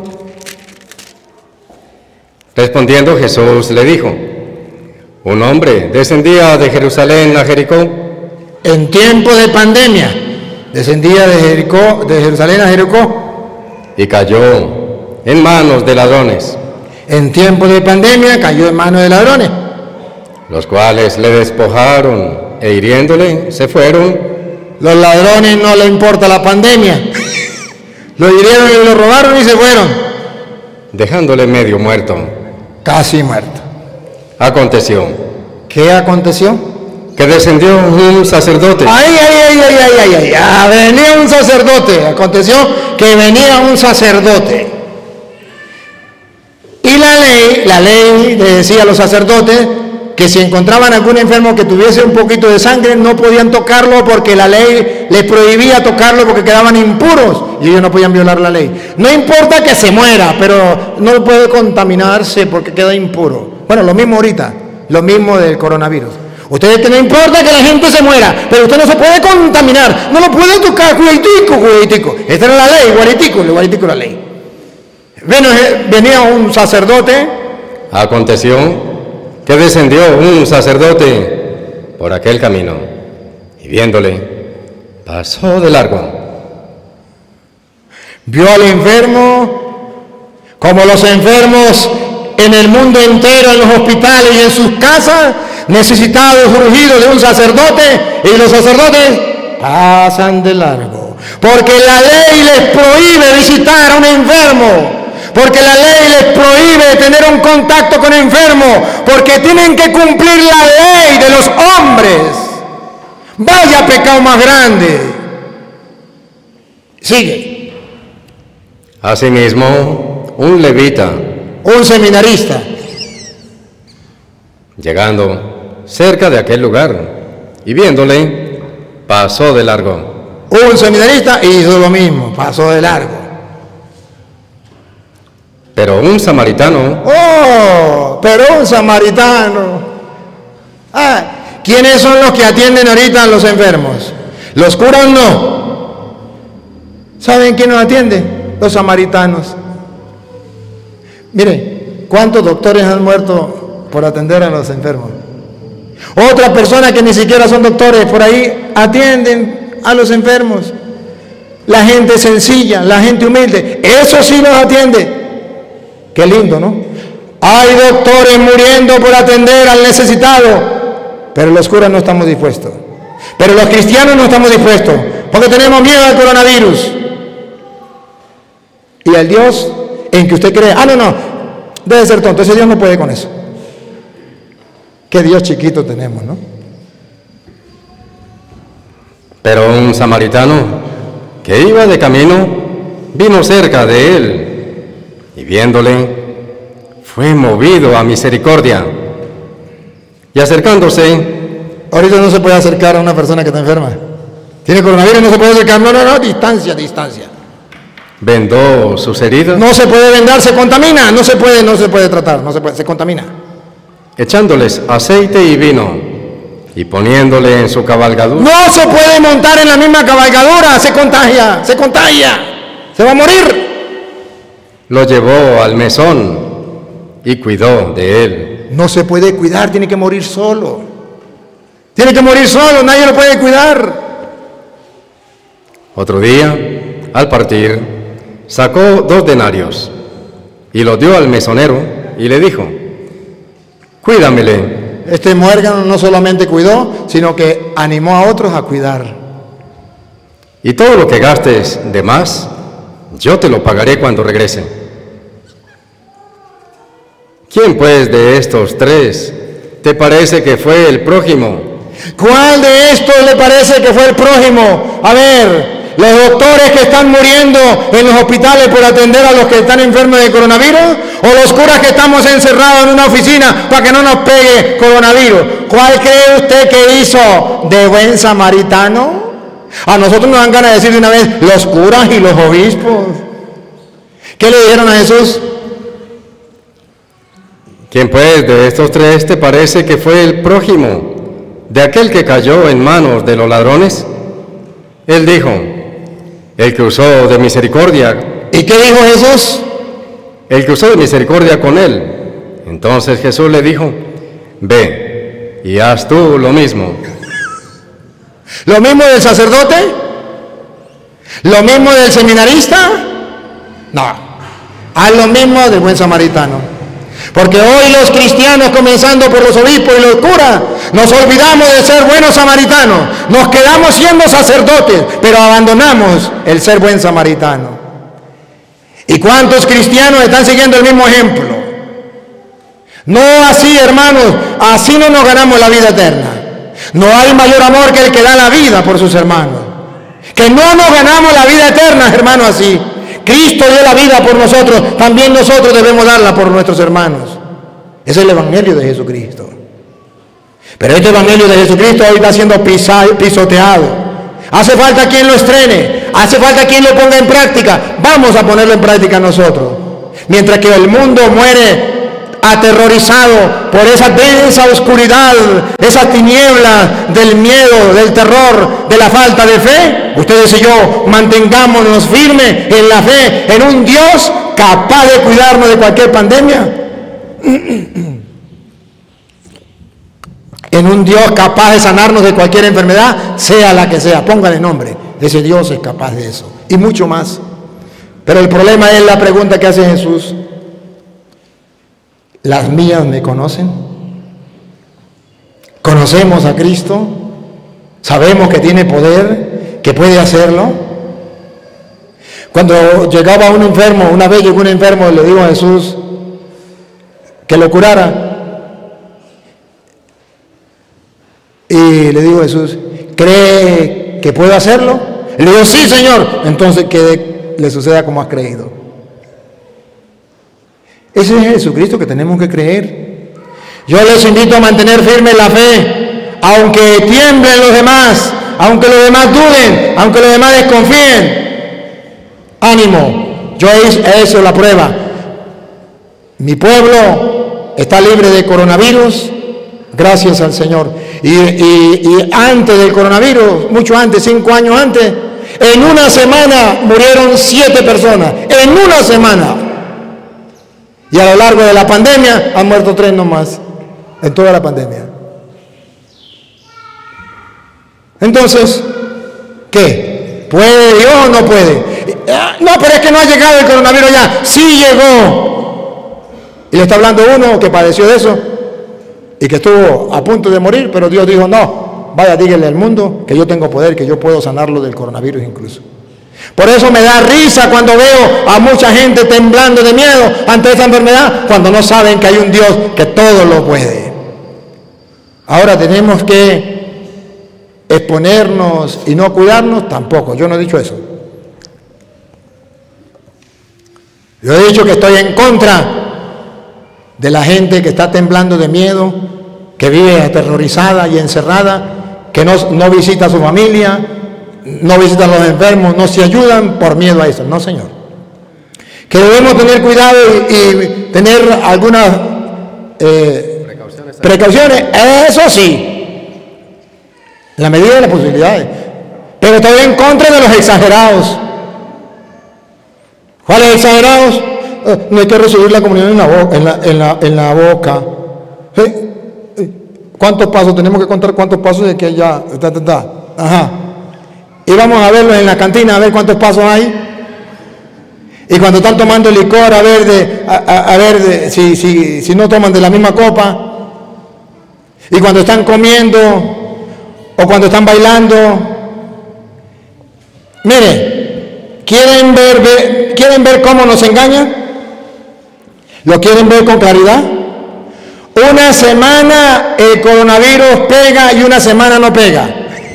Respondiendo Jesús le dijo, un hombre descendía de Jerusalén a Jericó. En tiempo de pandemia, descendía de Jericó, de Jerusalén a Jericó. Y cayó en manos de ladrones. En tiempo de pandemia cayó en manos de ladrones. Los cuales le despojaron e hiriéndole se fueron. Los ladrones no les importa la pandemia. Lo hirieron y lo robaron y se fueron. Dejándole medio muerto. Casi muerto. Aconteció. ¿Qué aconteció? Que descendió un sacerdote. Ay, ay, ay, ay, ay, ay, ay, ay. Venía un sacerdote. Aconteció que venía un sacerdote. Y la ley, la ley le decía a los sacerdotes que si encontraban algún enfermo que tuviese un poquito de sangre, no podían tocarlo porque la ley les prohibía tocarlo porque quedaban impuros y ellos no podían violar la ley. No importa que se muera, pero no puede contaminarse porque queda impuro. Bueno, lo mismo ahorita, lo mismo del coronavirus. Ustedes que no importa que la gente se muera, pero usted no se puede contaminar, no lo puede tocar, cuiditico, cuiditico. Esta era la ley, guaritico, guaritico la ley. Bueno, venía un sacerdote. Aconteció que descendió un sacerdote por aquel camino, y viéndole, pasó de largo. Vio al enfermo, como los enfermos en el mundo entero, en los hospitales y en sus casas, necesitados, urgidos de un sacerdote, y los sacerdotes pasan de largo, porque la ley les prohíbe visitar a un enfermo. Porque la ley les prohíbe tener un contacto con enfermos, porque tienen que cumplir la ley de los hombres. Vaya pecado más grande. Sigue. Asimismo, un levita, un seminarista, llegando cerca de aquel lugar y viéndole, pasó de largo. Un seminarista hizo lo mismo, pasó de largo. Pero un samaritano... ¡Oh! Pero un samaritano. Ah, ¿quiénes son los que atienden ahorita a los enfermos? Los curas no. ¿Saben quién nos atiende? Los samaritanos. Mire, ¿cuántos doctores han muerto por atender a los enfermos? Otras personas que ni siquiera son doctores por ahí atienden a los enfermos. La gente sencilla, la gente humilde, eso sí los atiende. Qué lindo, ¿no? Hay doctores muriendo por atender al necesitado, pero los curas no estamos dispuestos. Pero los cristianos no estamos dispuestos, porque tenemos miedo al coronavirus. Y al Dios en que usted cree, ah, no, no, debe ser tonto, ese Dios no puede con eso. Qué Dios chiquito tenemos, ¿no? Pero un samaritano que iba de camino vino cerca de él y viéndole fue movido a misericordia y acercándose... Ahorita no se puede acercar a una persona que está enferma. Tiene coronavirus, no se puede acercar, no, no, no, distancia, distancia. Vendó sus heridas. No se puede vendar, se contamina, no se puede, no se puede tratar, no se puede, se contamina. Echándoles aceite y vino y poniéndole en su cabalgadura. No se puede montar en la misma cabalgadura, se contagia, se contagia, se va a morir. Lo llevó al mesón y cuidó de él. No se puede cuidar, tiene que morir solo. Tiene que morir solo, nadie lo puede cuidar. Otro día, al partir, sacó dos denarios y los dio al mesonero y le dijo: cuídamele. Este muérgano no solamente cuidó, sino que animó a otros a cuidar. Y todo lo que gastes de más, yo te lo pagaré cuando regrese. ¿Quién pues de estos tres te parece que fue el prójimo? ¿Cuál de estos le parece que fue el prójimo? A ver, los doctores que están muriendo en los hospitales por atender a los que están enfermos de coronavirus, o los curas que estamos encerrados en una oficina para que no nos pegue coronavirus. ¿Cuál cree usted que hizo de buen samaritano? A nosotros nos dan ganas de decir de una vez, los curas y los obispos. ¿Qué le dijeron a Jesús? ¿Quién pues de estos tres te parece que fue el prójimo de aquel que cayó en manos de los ladrones? Él dijo: el que usó de misericordia. ¿Y qué dijo Jesús? El que usó de misericordia con él. Entonces Jesús le dijo: ve y haz tú lo mismo. ¿Lo mismo del sacerdote? ¿Lo mismo del seminarista? No, haz lo mismo del buen samaritano. Porque hoy los cristianos, comenzando por los obispos y los curas, nos olvidamos de ser buenos samaritanos. Nos quedamos siendo sacerdotes, pero abandonamos el ser buen samaritano. ¿Y cuántos cristianos están siguiendo el mismo ejemplo? No así, hermanos, así no nos ganamos la vida eterna. No hay mayor amor que el que da la vida por sus hermanos. Que no nos ganamos la vida eterna, hermanos, así. Cristo dio la vida por nosotros, también nosotros debemos darla por nuestros hermanos. Es el Evangelio de Jesucristo. Pero este Evangelio de Jesucristo hoy está siendo pisoteado. Hace falta quien lo estrene, hace falta quien lo ponga en práctica. Vamos a ponerlo en práctica nosotros. Mientras que el mundo muere aterrorizado por esa densa oscuridad, esa tiniebla del miedo, del terror, de la falta de fe, ustedes y yo mantengámonos firmes en la fe, en un Dios capaz de cuidarnos de cualquier pandemia, en un Dios capaz de sanarnos de cualquier enfermedad, sea la que sea, póngale nombre. Ese Dios es capaz de eso y mucho más. Pero el problema es la pregunta que hace Jesús: ¿las mías me conocen? ¿Conocemos a Cristo? ¿Sabemos que tiene poder, que puede hacerlo? Cuando llegaba un enfermo, una vez llegó un enfermo y le dijo a Jesús que lo curara. Y le dijo a Jesús: ¿cree que puedo hacerlo? Y le dijo: sí, Señor. Entonces que le suceda como has creído. Ese es Jesucristo que tenemos que creer. Yo les invito a mantener firme la fe, aunque tiemblen los demás, aunque los demás duden, aunque los demás desconfíen. Ánimo, yo he hecho la prueba. Mi pueblo está libre de coronavirus, gracias al Señor. Y, y, y antes del coronavirus, mucho antes, cinco años antes, en una semana murieron siete personas, en una semana. Y a lo largo de la pandemia han muerto tres nomás, en toda la pandemia. Entonces, ¿qué? ¿Puede Dios o no puede? No, pero es que no ha llegado el coronavirus ya. Sí llegó. Y le está hablando uno que padeció de eso y que estuvo a punto de morir, pero Dios dijo, no, vaya, dígale al mundo que yo tengo poder, que yo puedo sanarlo del coronavirus incluso. Por eso me da risa cuando veo a mucha gente temblando de miedo ante esa enfermedad, cuando no saben que hay un Dios que todo lo puede. Ahora tenemos que exponernos y no cuidarnos, tampoco, yo no he dicho eso. Yo he dicho que estoy en contra de la gente que está temblando de miedo, que vive aterrorizada y encerrada, que no, no visita a su familia, no visitan a los enfermos, no se ayudan por miedo a eso. No, señor. Que debemos tener cuidado y, y tener algunas eh, precauciones, precauciones, eso sí, en la medida de las posibilidades. Pero estoy en contra de los exagerados. ¿Cuáles exagerados? Eh, no hay que recibir la comunión en la boca. En la, en la, en la boca. ¿Eh? ¿Cuántos pasos? Tenemos que contar cuántos pasos de que ya. Ta, ta, ta. Ajá. Y vamos a verlos en la cantina, a ver cuántos pasos hay. Y cuando están tomando licor, a ver, de, a, a, a ver de, si, si, si no toman de la misma copa. Y cuando están comiendo o cuando están bailando. Mire, ¿quieren ver, ver, ¿quieren ver cómo nos engañan? ¿Lo quieren ver con claridad? Una semana el coronavirus pega y una semana no pega.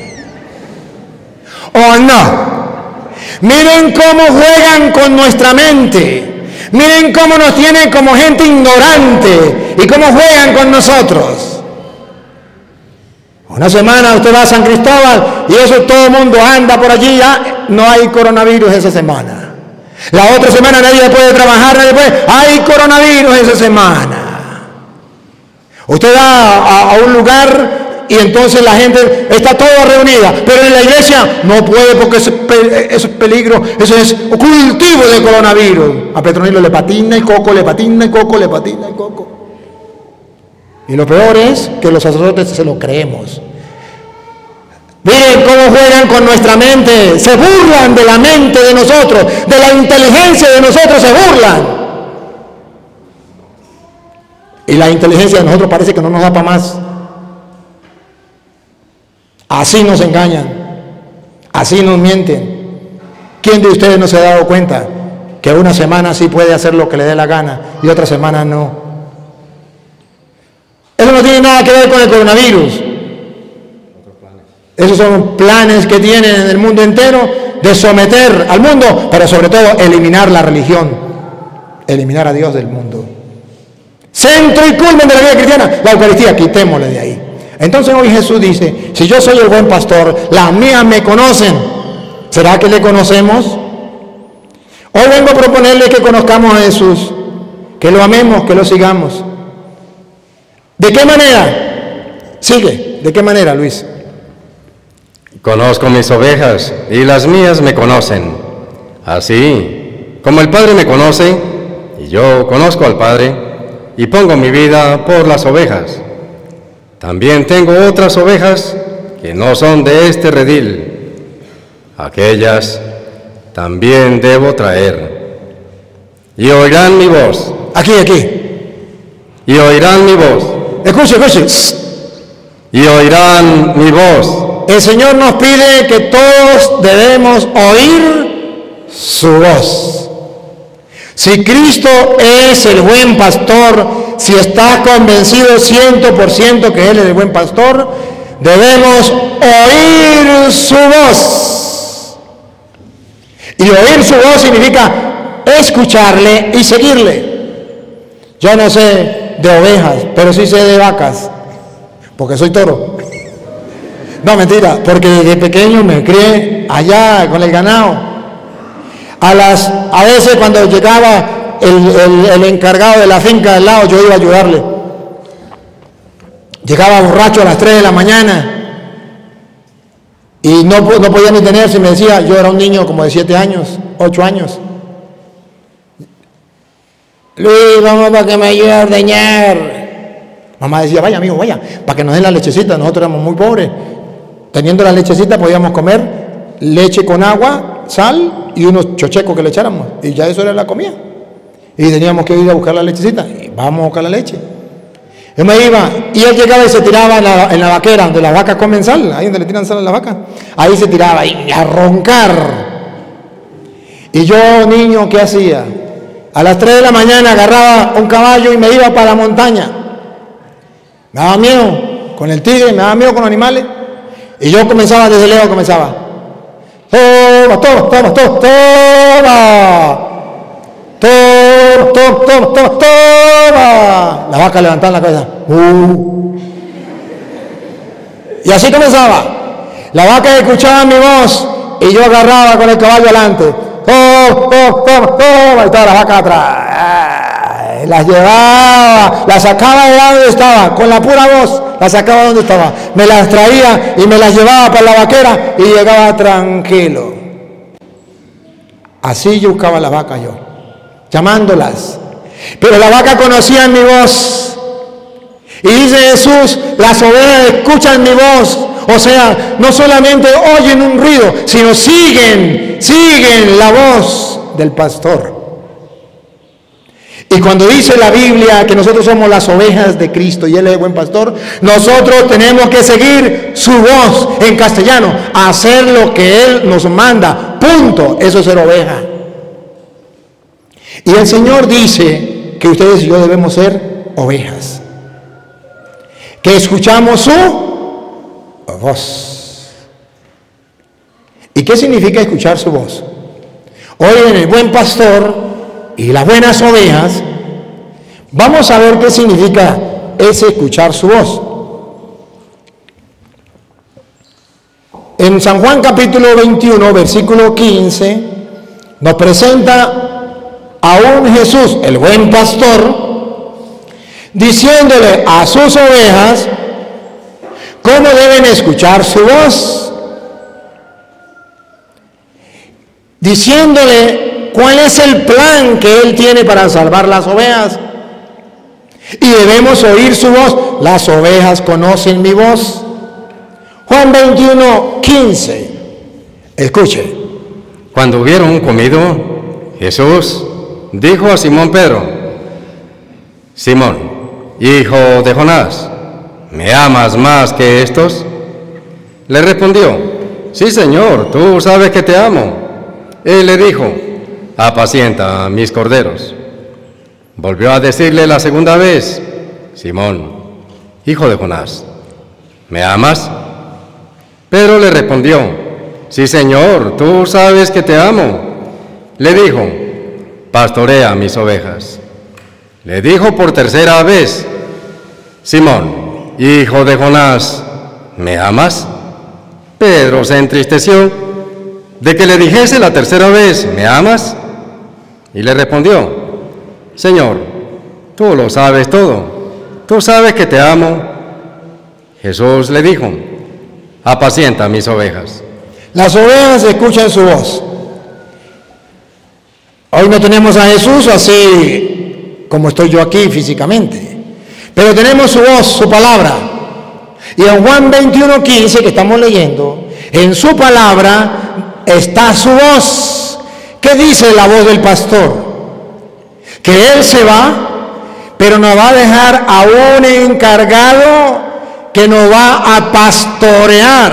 ¿O no? Miren cómo juegan con nuestra mente. Miren cómo nos tienen como gente ignorante y cómo juegan con nosotros. Una semana usted va a San Cristóbal y eso todo el mundo anda por allí, ya no hay coronavirus esa semana. La otra semana nadie puede trabajar, nadie puede, hay coronavirus esa semana. Usted va a, a un lugar y entonces la gente está toda reunida, pero en la iglesia no puede porque eso es peligro, eso es cultivo de coronavirus. A Petronilo le patina y Coco le patina y Coco le patina y Coco. Y lo peor es que los sacerdotes se lo creemos. Miren cómo juegan con nuestra mente, se burlan de la mente de nosotros, de la inteligencia de nosotros se burlan. Y la inteligencia de nosotros parece que no nos da para más. Así nos engañan, así nos mienten. ¿Quién de ustedes no se ha dado cuenta que una semana sí puede hacer lo que le dé la gana y otra semana no? Eso no tiene nada que ver con el coronavirus. Esos son planes que tienen en el mundo entero de someter al mundo, pero sobre todo eliminar la religión, eliminar a Dios del mundo. Centro y culmen de la vida cristiana, la Eucaristía, quitémosle de ahí. Entonces hoy Jesús dice, si yo soy el buen pastor, las mías me conocen. ¿Será que le conocemos? Hoy vengo a proponerle que conozcamos a Jesús, que lo amemos, que lo sigamos. ¿De qué manera? Sigue, ¿de qué manera, Luis? Conozco mis ovejas y las mías me conocen. Así como el Padre me conoce y yo conozco al Padre y pongo mi vida por las ovejas. También tengo otras ovejas que no son de este redil. Aquellas también debo traer. Y oirán mi voz. Aquí, aquí. Y oirán mi voz. Escuche, escuche. Y oirán mi voz. El Señor nos pide que todos debemos oír su voz. Si Cristo es el buen pastor, si está convencido ciento por ciento que Él es el buen pastor, debemos oír su voz. Y oír su voz significa escucharle y seguirle. Yo no sé de ovejas, pero sí sé de vacas, porque soy toro. No, mentira, porque desde pequeño me crié allá con el ganado. A, las, a veces cuando llegaba el, el, el encargado de la finca del lado, yo iba a ayudarle. Llegaba borracho a las tres de la mañana y no, no podía ni tenerse, me decía, yo era un niño como de siete años, ocho años. Luis, vamos para que me ayude a ordeñar. Mamá decía, vaya amigo, vaya, para que nos den la lechecita. Nosotros éramos muy pobres. Teniendo la lechecita podíamos comer leche con agua, sal y unos chochecos que le echáramos. Y ya eso era la comida. Y teníamos que ir a buscar la lechecita. Y vamos a buscar la leche. Yo me iba, y él llegaba y se tiraba en la, en la vaquera, donde las vacas comen sal, ahí donde le tiran sal a la vaca. Ahí se tiraba, y a roncar. Y yo, niño, ¿qué hacía? A las tres de la mañana agarraba un caballo y me iba para la montaña. Me daba miedo con el tigre, me daba miedo con los animales. Y yo comenzaba, desde lejos comenzaba. Toma, toma, toma, toma, toma. Toma, toma, toma, toma, toma. La vaca levantaba la cabeza. Uh. Y así comenzaba. La vaca escuchaba mi voz y yo agarraba con el caballo adelante. Toma, toma, toma, toma. Y toda la vaca atrás. Las llevaba, las sacaba de donde estaba, con la pura voz, las sacaba de donde estaba. Me las traía y me las llevaba para la vaquera y llegaba tranquilo. Así yo buscaba la vaca yo, llamándolas. Pero la vaca conocía mi voz. Y dice Jesús, las ovejas escuchan mi voz. O sea, no solamente oyen un ruido, sino siguen, siguen la voz del pastor. Y cuando dice la Biblia que nosotros somos las ovejas de Cristo y Él es el buen pastor, nosotros tenemos que seguir su voz en castellano, hacer lo que Él nos manda, punto. Eso es ser oveja. Y el Señor dice que ustedes y yo debemos ser ovejas, que escuchamos su voz. ¿Y qué significa escuchar su voz? Hoy en el buen pastor y las buenas ovejas, vamos a ver qué significa ese escuchar su voz. En San Juan capítulo veintiuno, versículo quince, nos presenta a un Jesús, el buen pastor, diciéndole a sus ovejas cómo deben escuchar su voz, diciéndole cuál es el plan que Él tiene para salvar las ovejas. Y debemos oír su voz. Las ovejas conocen mi voz. Juan veintiuno, quince. Escuche. Cuando hubieron comido, Jesús dijo a Simón Pedro: Simón, hijo de Jonás, ¿me amas más que estos? Le respondió: Sí, Señor, tú sabes que te amo. Él le dijo: Apacienta mis corderos. Volvió a decirle la segunda vez: Simón, hijo de Jonás, ¿me amas? Pedro le respondió: Sí, Señor, tú sabes que te amo. Le dijo: Pastorea mis ovejas. Le dijo por tercera vez: Simón, hijo de Jonás, ¿me amas? Pedro se entristeció de que le dijese la tercera vez: ¿me amas? Y le respondió: Señor, tú lo sabes todo, tú sabes que te amo. Jesús le dijo: Apacienta mis ovejas. Las ovejas escuchan su voz. Hoy no tenemos a Jesús así como estoy yo aquí físicamente, pero tenemos su voz, su palabra. Y en Juan veintiuno, quince, que estamos leyendo, en su palabra está su voz. ¿Qué dice la voz del pastor? Que Él se va, pero nos va a dejar a un encargado que nos va a pastorear.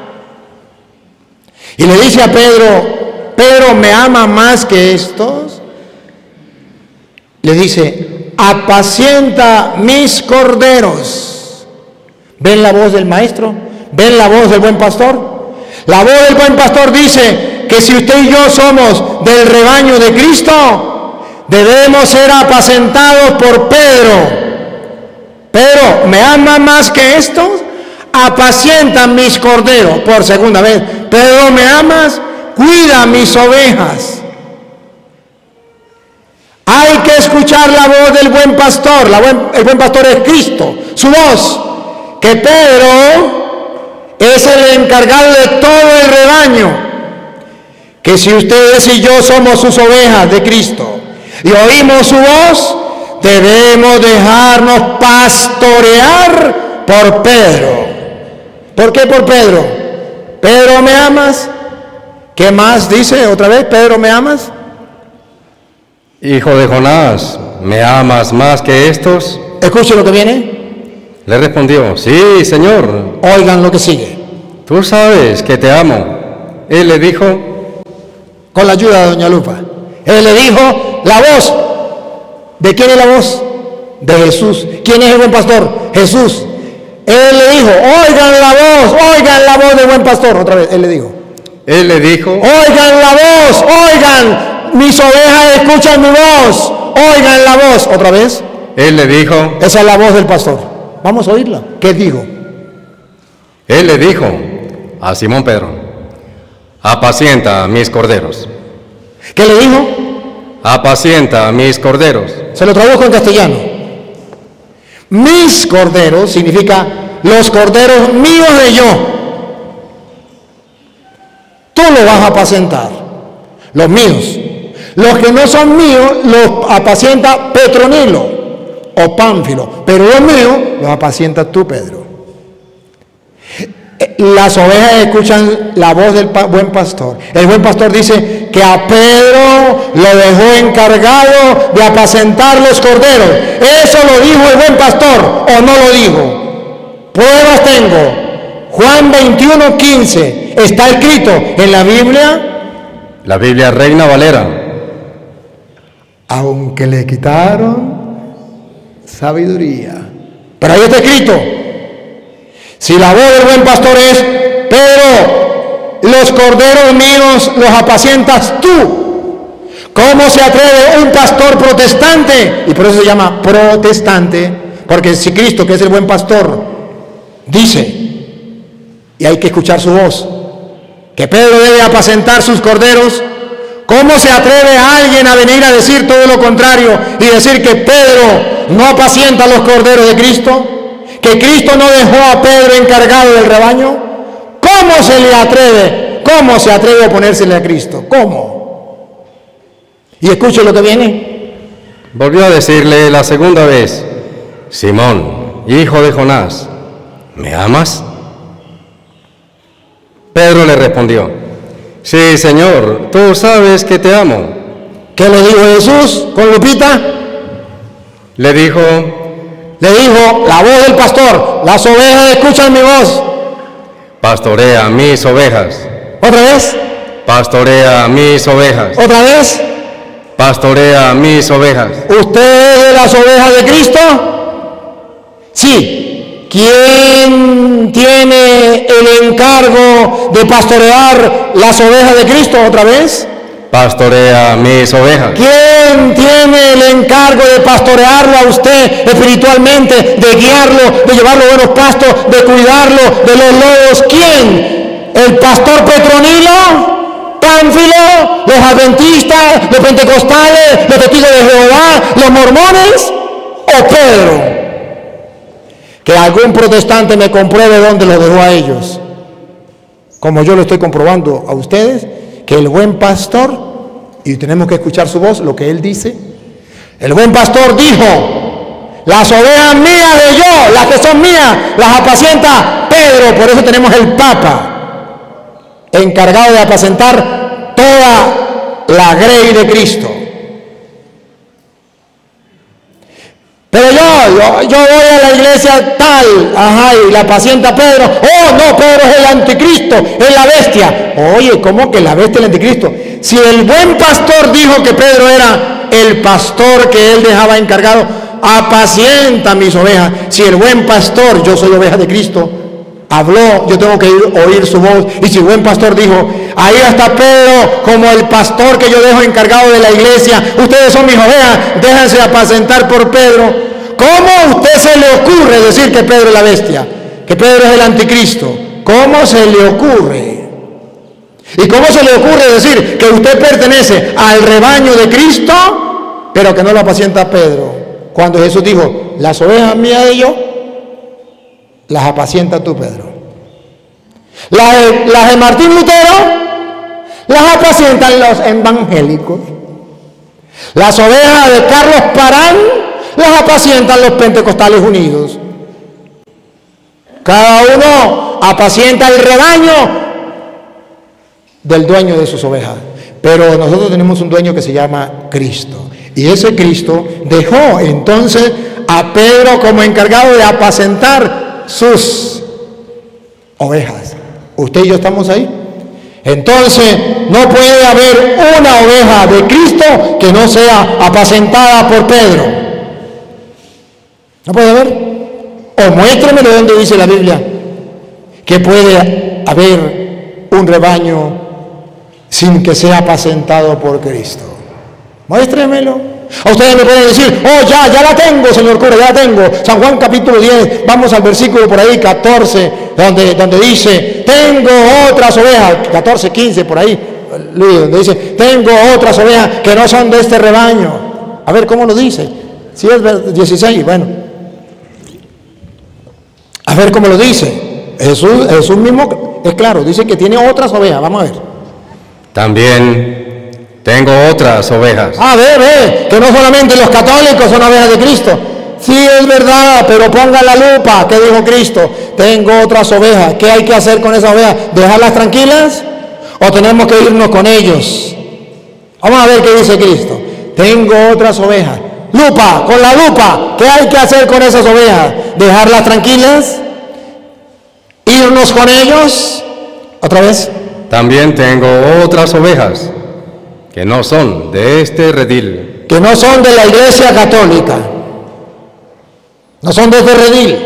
Y le dice a Pedro: Pedro, ¿me ama más que estos? Le dice: apacienta mis corderos. ¿Ven la voz del maestro? ¿Ven la voz del buen pastor? La voz del buen pastor dice que si usted y yo somos del rebaño de Cristo, debemos ser apacentados por Pedro. Pero, ¿me ama más que estos? Apacienta mis corderos. Por segunda vez: Pedro, ¿me amas? Cuida mis ovejas. Hay que escuchar la voz del buen pastor. La buen, el buen pastor es Cristo, su voz. Que Pedro es el encargado de todo el rebaño. Que si ustedes y yo somos sus ovejas de Cristo y oímos su voz, debemos dejarnos pastorear por Pedro. ¿Por qué por Pedro? Pedro, ¿me amas? ¿Qué más dice otra vez? Pedro, ¿me amas? Hijo de Jonás, ¿me amas más que estos? Escuche lo que viene. Le respondió, sí, Señor. Oigan lo que sigue. Tú sabes que te amo. Él le dijo, con la ayuda de doña Lupa, él le dijo, la voz. ¿De quién es la voz? De Jesús. ¿Quién es el buen pastor? Jesús. Él le dijo, oigan la voz, oigan la voz del buen pastor. Otra vez, él le dijo. Él le dijo, oigan la voz, oigan. Mis ovejas escuchan mi voz. Oigan la voz. Otra vez. Él le dijo. Esa es la voz del pastor. Vamos a oírla. ¿Qué dijo? Él le dijo a Simón Pedro, apacienta mis corderos. ¿Qué le dijo? Apacienta mis corderos. Se lo traduzco en castellano. Mis corderos significa los corderos míos de yo. Tú los vas a apacentar. Los míos. Los que no son míos los apacienta Petronilo o Pánfilo, pero los míos los apacienta tú, Pedro. Las ovejas escuchan la voz del pa- buen pastor. El buen pastor dice que a Pedro lo dejó encargado de apacentar los corderos. ¿Eso lo dijo el buen pastor o no lo dijo? Pruebas tengo. Juan veintiuno, quince. Está escrito en la Biblia. La Biblia Reina Valera. Aunque le quitaron sabiduría. Pero ahí está escrito. Si la voz del buen pastor es, Pedro, los corderos míos los apacientas tú. ¿Cómo se atreve un pastor protestante? Y por eso se llama protestante, porque si Cristo, que es el buen pastor, dice, y hay que escuchar su voz, que Pedro debe apacentar sus corderos, ¿cómo se atreve a alguien a venir a decir todo lo contrario y decir que Pedro no apacienta los corderos de Cristo? ¿Que Cristo no dejó a Pedro encargado del rebaño? ¿Cómo se le atreve? ¿Cómo se atreve a oponérsele a Cristo? ¿Cómo? Y escuche lo que viene. Volvió a decirle la segunda vez, Simón, hijo de Jonás, ¿me amas? Pedro le respondió, sí, Señor, tú sabes que te amo. ¿Qué le dijo Jesús con Lupita? Le dijo, Le dijo, la voz del pastor, las ovejas escuchan mi voz. pastorea mis ovejas. ¿Otra vez? Pastorea mis ovejas. ¿Otra vez? Pastorea mis ovejas. ¿Usted es de las ovejas de Cristo? Sí. ¿Quién tiene el encargo de pastorear las ovejas de Cristo? ¿Otra vez? Pastorea mis ovejas. ¿Quién tiene el encargo de pastorearlo a usted espiritualmente, de guiarlo, de llevarlo a buenos pastos, de cuidarlo de los lobos? ¿Quién? ¿El pastor Petronilo? ¿Pánfilo? ¿Los adventistas? ¿Los pentecostales? ¿Los testigos de Jehová? ¿Los mormones? ¿O Pedro? Que algún protestante me compruebe dónde los dejó a ellos. Como yo lo estoy comprobando a ustedes, que el buen pastor, y tenemos que escuchar su voz, lo que él dice, el buen pastor dijo, las ovejas mías de yo, las que son mías, las apacienta Pedro. Por eso tenemos el Papa, encargado de apacentar toda la grey de Cristo. Pero yo, yo, yo voy a la iglesia tal, ajá, y la apacienta Pedro. Oh, no, Pedro es el anticristo, es la bestia. Oye, ¿cómo que la bestia es el anticristo? Si el buen pastor dijo que Pedro era el pastor que él dejaba encargado, apacienta mis ovejas. Si el buen pastor, yo soy oveja de Cristo, habló, yo tengo que ir, oír su voz. Y si el buen pastor dijo, ahí está Pedro como el pastor que yo dejo encargado de la iglesia, ustedes son mis ovejas, déjense apacentar por Pedro. ¿Cómo a usted se le ocurre decir que Pedro es la bestia? Que Pedro es el anticristo. ¿Cómo se le ocurre? ¿Y cómo se le ocurre decir que usted pertenece al rebaño de Cristo pero que no lo apacienta Pedro. Cuando Jesús dijo, las ovejas mías de yo, las apacienta tú, Pedro. Las de, las de Martín Lutero, las apacientan los evangélicos. Las ovejas de Carlos Parán, las apacientan los pentecostales unidos. Cada uno apacienta el rebaño del dueño de sus ovejas. Pero nosotros tenemos un dueño que se llama Cristo. Y ese Cristo dejó entonces a Pedro como encargado de apacentar sus ovejas. ¿Usted y yo estamos ahí? Entonces no puede haber una oveja de Cristo que no sea apacentada por Pedro. ¿No puede haber? O muéstremelo donde dice la Biblia que puede haber un rebaño sin que sea apacentado por Cristo. Muéstremelo. A ustedes me pueden decir, oh, ya, ya la tengo, señor cura, ya la tengo. San Juan capítulo diez, vamos al versículo por ahí, catorce, donde, donde dice, tengo otras ovejas, catorce, quince, por ahí, donde dice, tengo otras ovejas que no son de este rebaño. A ver, ¿cómo lo dice? Si es dieciséis, bueno. A ver cómo lo dice. Jesús, Jesús mismo, es claro, dice que tiene otras ovejas, vamos a ver. También tengo otras ovejas. Ah, ve, ve, que no solamente los católicos son ovejas de Cristo. Sí, es verdad, pero ponga la lupa. ¿Qué dijo Cristo? Tengo otras ovejas. ¿Qué hay que hacer con esas ovejas? ¿Dejarlas tranquilas? ¿O tenemos que irnos con ellos? Vamos a ver qué dice Cristo. Tengo otras ovejas. Lupa, con la lupa. ¿Qué hay que hacer con esas ovejas? ¿Dejarlas tranquilas? ¿Irnos con ellos? ¿Otra vez? También tengo otras ovejas que no son de este redil. Que no son de la Iglesia Católica. No son de este redil.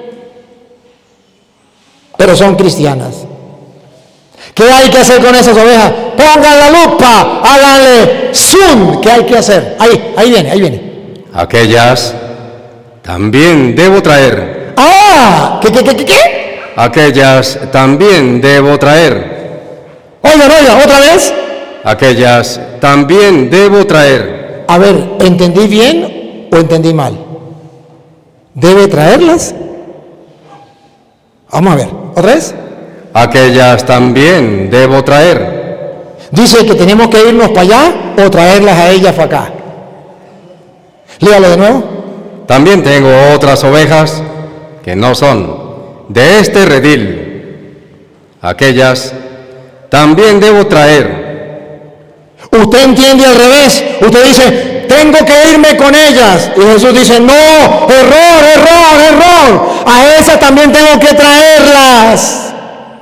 Pero son cristianas. ¿Qué hay que hacer con esas ovejas? Pongan la lupa, háganle zoom. ¿Qué hay que hacer? Ahí, ahí viene, ahí viene. Aquellas también debo traer. ¡Ah! ¿Qué, qué, qué, qué? qué? Aquellas también debo traer. Oigan, oigan, otra vez. Aquellas también debo traer. A ver, ¿entendí bien o entendí mal? ¿Debe traerlas? Vamos a ver, ¿otra vez? Aquellas también debo traer. Dice que tenemos que irnos para allá o traerlas a ellas para acá. Léalo de nuevo. También tengo otras ovejas que no son de este redil. Aquellas también debo traer. Usted entiende al revés. Usted dice, tengo que irme con ellas. Y Jesús dice, no, error, error, error. A esas también tengo que traerlas.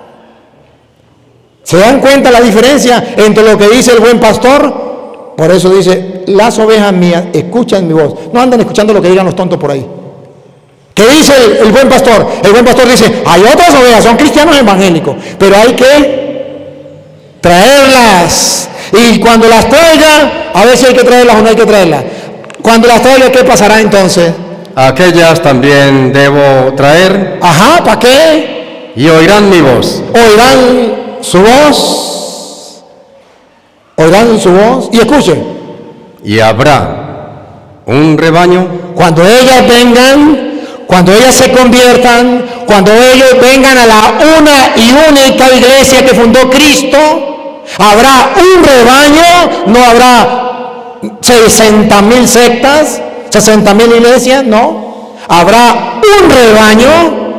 ¿Se dan cuenta la diferencia entre lo que dice el buen pastor? Por eso dice, las ovejas mías escuchan mi voz. No andan escuchando lo que digan los tontos por ahí. ¿Qué dice el, el buen pastor? El buen pastor dice, hay otras ovejas, son cristianos evangélicos, pero hay que traerlas. Y cuando las traiga, a ver si hay que traerlas o no hay que traerlas. Cuando las traiga, ¿qué pasará entonces? Aquellas también debo traer. Ajá, ¿para qué? Y oirán mi voz. Oirán su voz. Oirán su voz. Y escuchen. Y habrá un rebaño. Cuando ellas vengan, cuando ellas se conviertan, cuando ellos vengan a la una y única iglesia que fundó Cristo, habrá un rebaño, no habrá sesenta mil sectas, sesenta mil iglesias, no. Habrá un rebaño.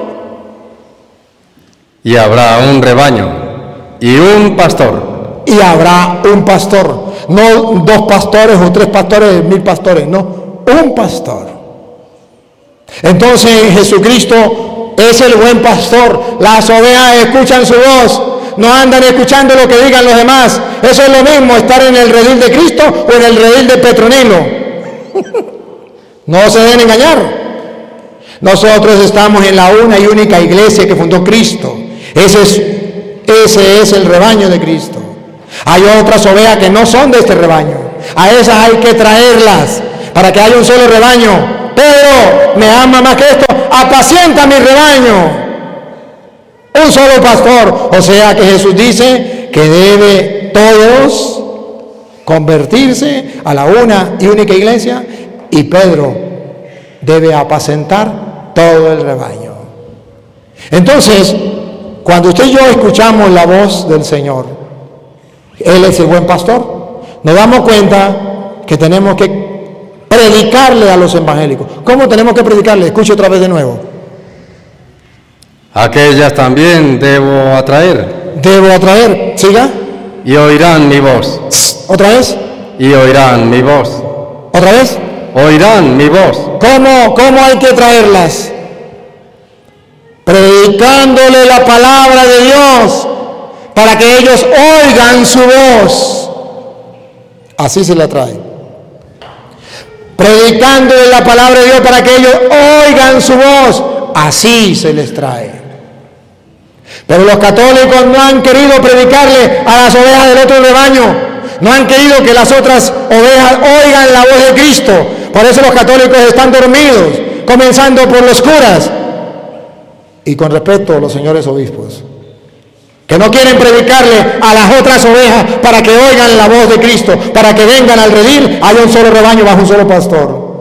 Y habrá un rebaño y un pastor. Y habrá un pastor. No dos pastores o tres pastores, mil pastores, no. Un pastor. Entonces Jesucristo es el buen pastor. Las ovejas escuchan su voz. No andan escuchando lo que digan los demás. Eso es lo mismo, estar en el redil de Cristo o en el redil de Petronilo. No se deben engañar. Nosotros estamos en la una y única iglesia que fundó Cristo. Ese es, ese es el rebaño de Cristo. Hay otras ovejas que no son de este rebaño. A esas hay que traerlas para que haya un solo rebaño. Pero me ama más que esto. Apacienta mi rebaño. Un solo pastor. O sea que Jesús dice que debe todos convertirse a la una y única iglesia, y Pedro debe apacentar todo el rebaño. Entonces, cuando usted y yo escuchamos la voz del Señor, Él es el buen pastor, nos damos cuenta que tenemos que predicarle a los evangélicos. ¿Cómo tenemos que predicarle? Escuche otra vez de nuevo. Aquellas también debo atraer. Debo atraer, siga. Y oirán mi voz. Otra vez. Y oirán mi voz. Otra vez. Oirán mi voz. ¿Cómo, cómo hay que traerlas? Predicándole la palabra de Dios para que ellos oigan su voz. Así se la trae. Predicándole la palabra de Dios para que ellos oigan su voz. Así se les trae. Pero los católicos no han querido predicarle a las ovejas del otro rebaño. No han querido que las otras ovejas oigan la voz de Cristo. Por eso los católicos están dormidos, comenzando por los curas. Y con respeto a los señores obispos, que no quieren predicarle a las otras ovejas para que oigan la voz de Cristo, para que vengan al redil, hay un solo rebaño bajo un solo pastor.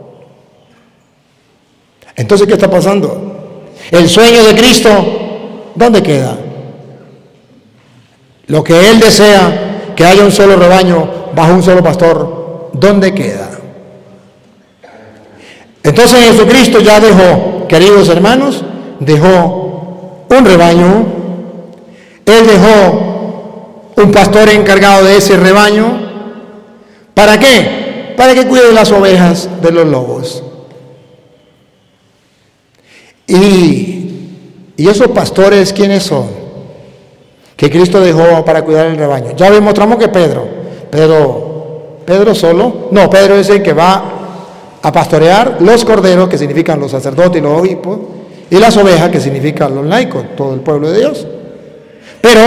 Entonces, ¿qué está pasando? El sueño de Cristo, ¿dónde queda? Lo que Él desea, que haya un solo rebaño bajo un solo pastor, ¿dónde queda? Entonces Jesucristo ya dejó, queridos hermanos, dejó un rebaño. Él dejó un pastor encargado de ese rebaño. ¿Para qué? Para que cuide las ovejas de los lobos. Y, y esos pastores, ¿quiénes son? Que Cristo dejó para cuidar el rebaño. Ya demostramos que Pedro, Pedro, Pedro solo, no, Pedro es el que va a pastorear los corderos, que significan los sacerdotes y los obispos, y las ovejas, que significan los laicos, todo el pueblo de Dios. Pero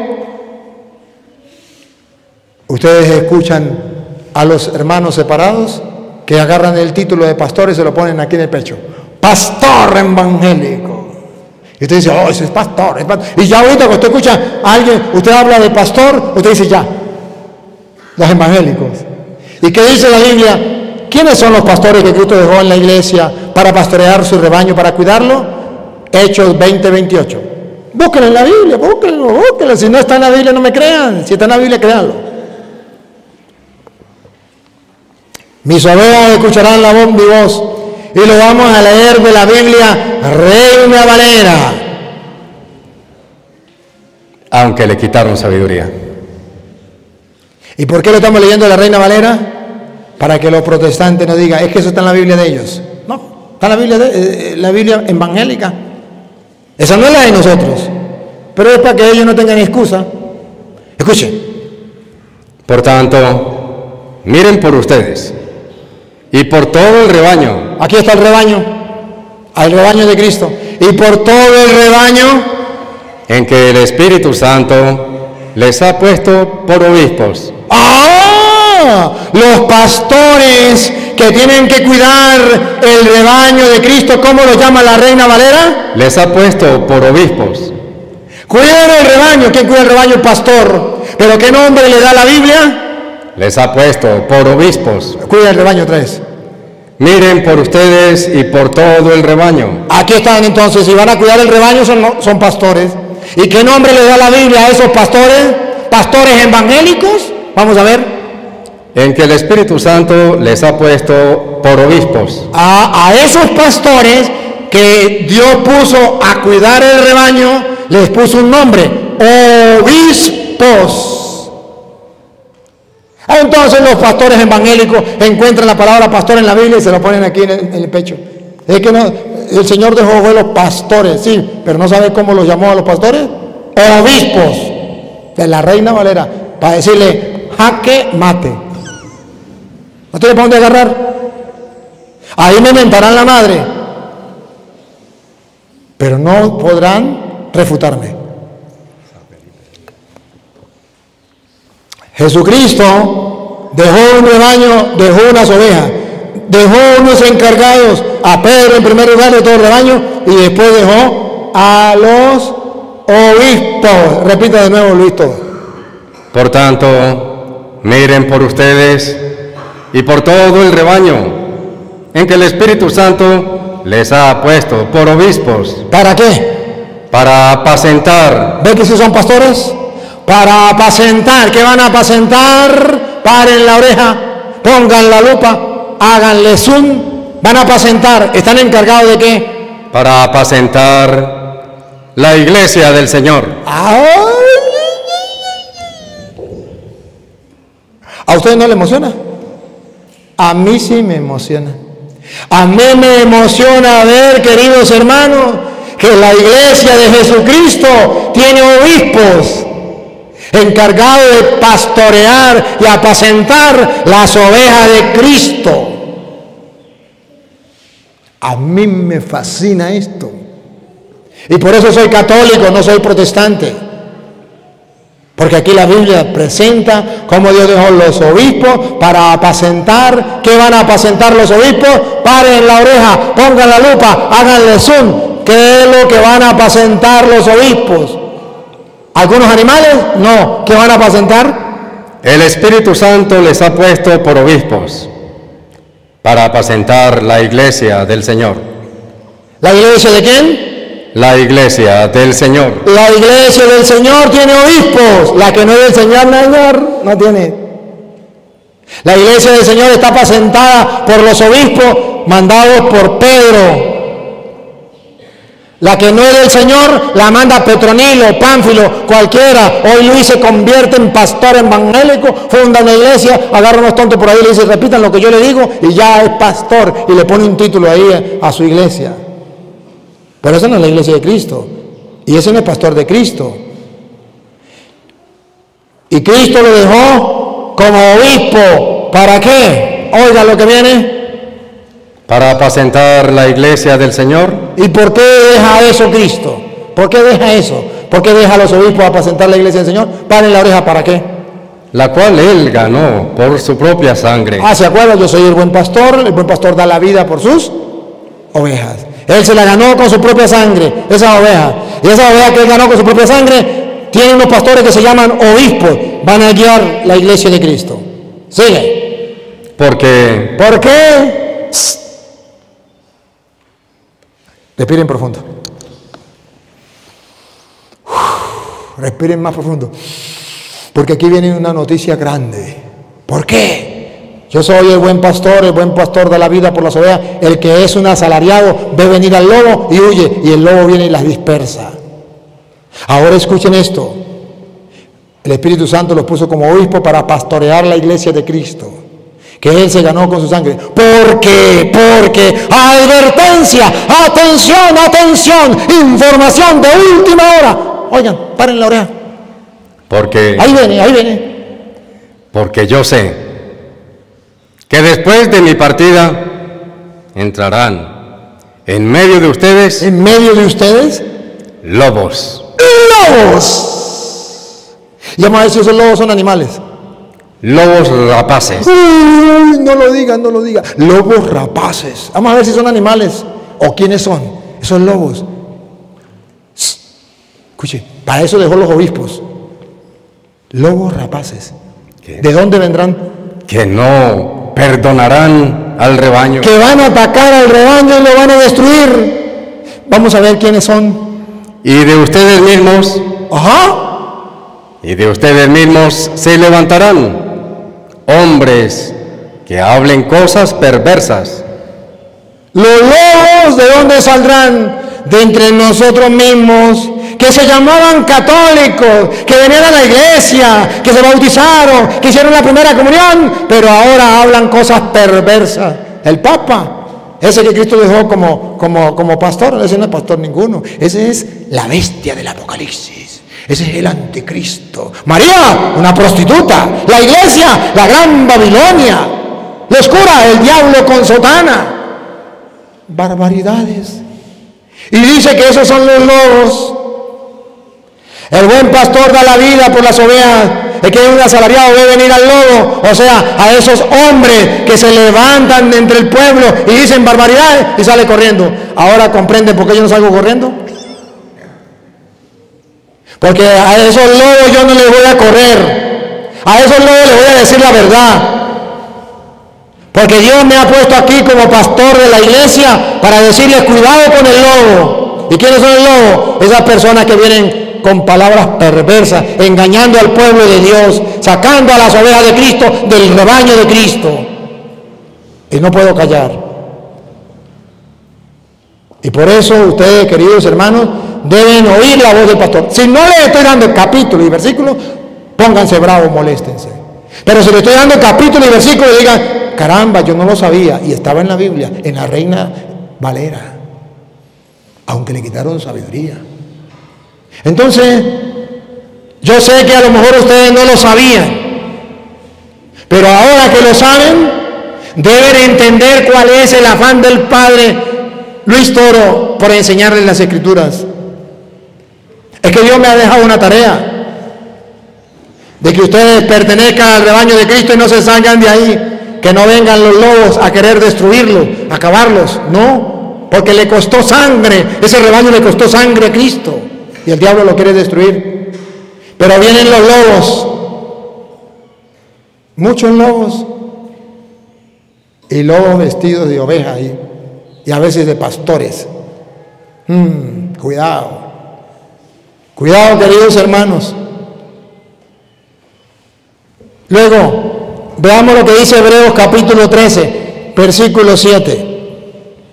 ustedes escuchan a los hermanos separados que agarran el título de pastor y se lo ponen aquí en el pecho. Pastor evangélico. Y usted dice, oh, ese es pastor, es pastor. Y ya ahorita cuando usted escucha a alguien, usted habla de pastor, usted dice ya, los evangélicos. ¿Y qué dice la Biblia? ¿Quiénes son los pastores que Cristo dejó en la iglesia para pastorear su rebaño, para cuidarlo? Hechos veinte, veintiocho. Búsquenlo en la Biblia, búsquenlo, búsquenlo. Si no está en la Biblia, no me crean. Si está en la Biblia, créanlo. Mis ovejas escucharán la voz, mi voz. Y lo vamos a leer de la Biblia Reina Valera. Aunque le quitaron sabiduría. ¿Y por qué lo estamos leyendo de la Reina Valera? Para que los protestantes no digan, es que eso está en la Biblia de ellos. No, está en la Biblia, de, eh, la Biblia evangélica. Esa no es la de nosotros, pero es para que ellos no tengan excusa. Escuchen. Por tanto, miren por ustedes y por todo el rebaño. Aquí está el rebaño, el rebaño de Cristo. Y por todo el rebaño en que el Espíritu Santo les ha puesto por obispos. ¡Ah! Los pastores que tienen que cuidar el rebaño de Cristo, ¿cómo lo llama la Reina Valera? Les ha puesto por obispos. Cuidan el rebaño. ¿Quién cuida el rebaño? El pastor. ¿Pero qué nombre le da la Biblia? Les ha puesto por obispos. Cuida el rebaño otra vez. Miren por ustedes y por todo el rebaño. Aquí están entonces, si van a cuidar el rebaño son, son pastores. ¿Y qué nombre le da la Biblia a esos pastores? ¿Pastores evangélicos? Vamos a ver. En que el Espíritu Santo les ha puesto por obispos. A, a esos pastores que Dios puso a cuidar el rebaño, les puso un nombre, obispos. Entonces los pastores evangélicos encuentran la palabra pastor en la Biblia y se lo ponen aquí en el, en el pecho. Es que no, el Señor dejó fue los pastores, sí, pero no sabe cómo los llamó a los pastores, obispos de la Reina Valera, para decirle jaque mate. ¿No tiene para dónde agarrar? Ahí me mentarán la madre, pero no podrán refutarme. Jesucristo dejó un rebaño, dejó unas ovejas, dejó unos encargados, a Pedro en primer lugar de todo el rebaño, y después dejó a los obispos. Repita de nuevo, Luis, todo. Por tanto, miren por ustedes y por todo el rebaño en que el Espíritu Santo les ha puesto por obispos. ¿Para qué? Para apacentar. ¿Ve que si son pastores? Para apacentar. ¿Qué van a apacentar? Paren la oreja, pongan la lupa, háganle zoom. Van a apacentar. ¿Están encargados de qué? Para apacentar la iglesia del Señor. ¡Ay! ¿A ustedes no les emociona? A mí sí me emociona. A mí me emociona ver, queridos hermanos, que la iglesia de Jesucristo tiene obispos encargados de pastorear y apacentar las ovejas de Cristo. A mí me fascina esto. Y por eso soy católico, no soy protestante. Porque aquí la Biblia presenta cómo Dios dejó los obispos para apacentar. ¿Qué van a apacentar los obispos? Paren la oreja, pongan la lupa, háganle zoom. ¿Qué es lo que van a apacentar los obispos? ¿Algunos animales? No. ¿Qué van a apacentar? El Espíritu Santo les ha puesto por obispos para apacentar la iglesia del Señor. ¿La iglesia de quién? La iglesia del Señor. La iglesia del Señor tiene obispos. La que no es del Señor, Señor, no tiene. La iglesia del Señor está apacentada por los obispos mandados por Pedro. La que no es del Señor la manda Petronilo, Pánfilo, cualquiera. Hoy Luis se convierte en pastor evangélico, funda una iglesia, agarra unos tontos por ahí y le dice, repitan lo que yo le digo, y ya es pastor, y le pone un título ahí a su iglesia. Pero esa no es la iglesia de Cristo, y ese no es pastor de Cristo. Y Cristo lo dejó como obispo. ¿Para qué? Oiga lo que viene. Para apacentar la iglesia del Señor. ¿Y por qué deja eso Cristo? ¿Por qué deja eso? ¿Por qué deja a los obispos apacentar la iglesia del Señor? Paren la oreja, ¿para qué? La cual Él ganó por su propia sangre. Ah, ¿se acuerdan? Yo soy el buen pastor, el buen pastor da la vida por sus ovejas. Él se la ganó con su propia sangre, esa oveja. Y esa oveja que Él ganó con su propia sangre, tiene unos pastores que se llaman obispos, van a guiar la iglesia de Cristo. Sigue. Porque... ¿Por qué? Respiren profundo. Uf, respiren más profundo. Porque aquí viene una noticia grande. ¿Por qué? Yo soy el buen pastor, el buen pastor de la vida por las ovejas. El que es un asalariado ve venir al lobo y huye. Y el lobo viene y las dispersa. Ahora escuchen esto. El Espíritu Santo los puso como obispo para pastorear la iglesia de Cristo, que Él se ganó con su sangre. ¿Por qué? Porque, advertencia, atención, atención, información de última hora. Oigan, paren la oreja. Porque... Ahí viene, ahí viene. Porque yo sé que después de mi partida entrarán en medio de ustedes... ¿En medio de ustedes? Lobos. ¡Lobos! Y vamos a ver si esos lobos son animales. Lobos rapaces. Uy, no lo digan, no lo digan. Lobos rapaces. Vamos a ver si son animales o quiénes son esos lobos. Escuche, para eso dejó los obispos. Lobos rapaces. ¿Qué? ¿De dónde vendrán? Que no perdonarán al rebaño. Que van a atacar al rebaño y lo van a destruir. Vamos a ver quiénes son. Y de ustedes mismos. Ajá. Y de ustedes mismos se levantarán hombres que hablen cosas perversas. Los lobos, ¿de dónde saldrán? De entre nosotros mismos, que se llamaban católicos, que venían a la iglesia, que se bautizaron, que hicieron la primera comunión, pero ahora hablan cosas perversas. El Papa, ese que Cristo dejó como, como, como pastor, ese no es pastor ninguno, ese es la bestia del Apocalipsis. Ese es el anticristo. María, una prostituta. La iglesia, la gran Babilonia. Los curas, el diablo con sotana. Barbaridades. Y dice que esos son los lobos. El buen pastor da la vida por las ovejas. El que es un asalariado ve venir al lobo. O sea, a esos hombres que se levantan de entre el pueblo y dicen barbaridades y sale corriendo. Ahora comprenden por qué yo no salgo corriendo. Porque a esos lobos yo no les voy a correr. A esos lobos les voy a decir la verdad. Porque Dios me ha puesto aquí como pastor de la iglesia para decirles cuidado con el lobo. ¿Y quiénes son el lobo? Esas personas que vienen con palabras perversas, engañando al pueblo de Dios, sacando a las ovejas de Cristo del rebaño de Cristo. Y no puedo callar. Y por eso ustedes, queridos hermanos, deben oír la voz del pastor. Si no les estoy dando capítulo y versículo, pónganse bravos, moléstense. Pero si le estoy dando capítulo y versículo, digan, caramba, yo no lo sabía, y estaba en la Biblia, en la Reina Valera, aunque le quitaron sabiduría. Entonces, yo sé que a lo mejor ustedes no lo sabían, pero ahora que lo saben, deben entender cuál es el afán del Padre Luis Toro por enseñarles las Escrituras. Es que Dios me ha dejado una tarea, de que ustedes pertenezcan al rebaño de Cristo y no se salgan de ahí, que no vengan los lobos a querer destruirlos, acabarlos, no, porque le costó sangre, ese rebaño le costó sangre a Cristo, y el diablo lo quiere destruir. Pero vienen los lobos, muchos lobos, y lobos vestidos de oveja, y, y a veces de pastores. Hmm, cuidado, cuidado, queridos hermanos. Luego, veamos lo que dice Hebreos capítulo trece, versículo siete.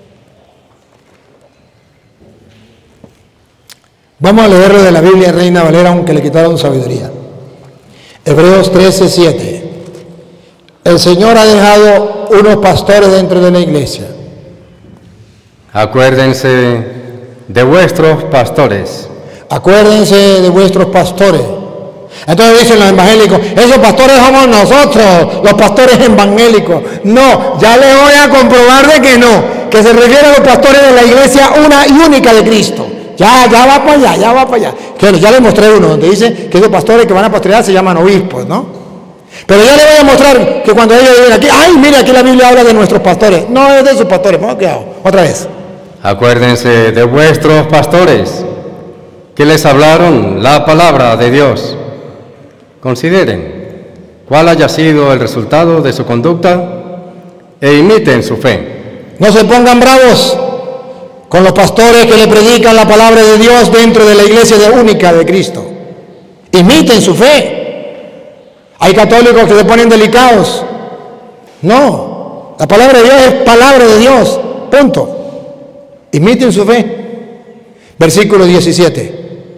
Vamos a leerlo de la Biblia Reina Valera, aunque le quitaron sabiduría. Hebreos trece, siete. El Señor ha dejado unos pastores dentro de la iglesia. Acuérdense de vuestros pastores. Acuérdense de vuestros pastores. Entonces dicen los evangélicos, esos pastores somos nosotros, los pastores evangélicos. No, ya les voy a comprobar de que no, que se refiere a los pastores de la iglesia una y única de Cristo. Ya, ya va para allá, ya va para allá. Claro, ya les mostré uno donde dice que esos pastores que van a pastorear se llaman obispos, ¿no? Pero ya les voy a mostrar que cuando ellos vienen aquí, ay, mira, aquí la Biblia habla de nuestros pastores. No es de sus pastores, ¿no? ¿Qué hago? Otra vez. Acuérdense de vuestros pastores, que les hablaron la palabra de Dios. Consideren cuál haya sido el resultado de su conducta e imiten su fe. No se pongan bravos con los pastores que le predican la palabra de Dios dentro de la iglesia de única de Cristo. Imiten su fe. Hay católicos que se ponen delicados. No, la palabra de Dios es palabra de Dios, punto. Imiten su fe. Versículo diecisiete.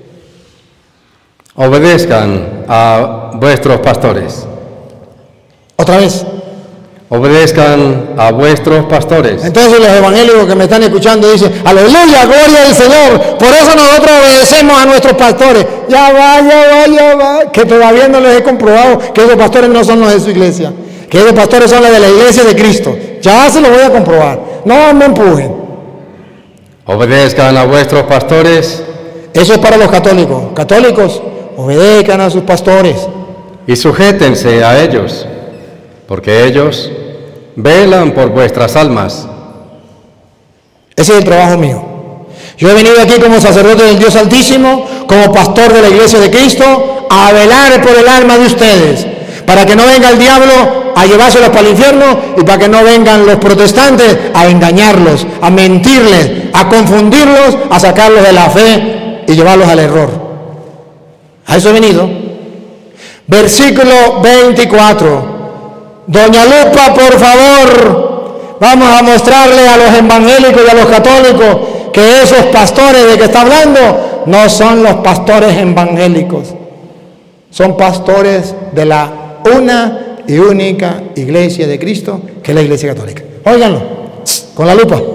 Obedezcan a vuestros pastores. Otra vez. Obedezcan a vuestros pastores. Entonces los evangélicos que me están escuchando dicen, aleluya, gloria al Señor, por eso nosotros obedecemos a nuestros pastores. Ya va, ya va, ya va, que todavía no les he comprobado que esos pastores no son los de su iglesia, que esos pastores son los de la iglesia de Cristo. Ya se lo voy a comprobar, no me empujen. Obedezcan a vuestros pastores. Eso es para los católicos. Católicos, obedezcan a sus pastores. Y sujétense a ellos, porque ellos velan por vuestras almas. Ese es el trabajo mío. Yo he venido aquí como sacerdote del Dios Altísimo, como pastor de la iglesia de Cristo, a velar por el alma de ustedes, para que no venga el diablo a llevárselos para el infierno y para que no vengan los protestantes a engañarlos, a mentirles, a confundirlos, a sacarlos de la fe y llevarlos al error. A eso he venido. Versículo veinticuatro. Doña Lupa, por favor, vamos a mostrarle a los evangélicos y a los católicos que esos pastores de que está hablando no son los pastores evangélicos, son pastores de la una y única iglesia de Cristo, que es la iglesia católica. Óiganlo, con la lupa.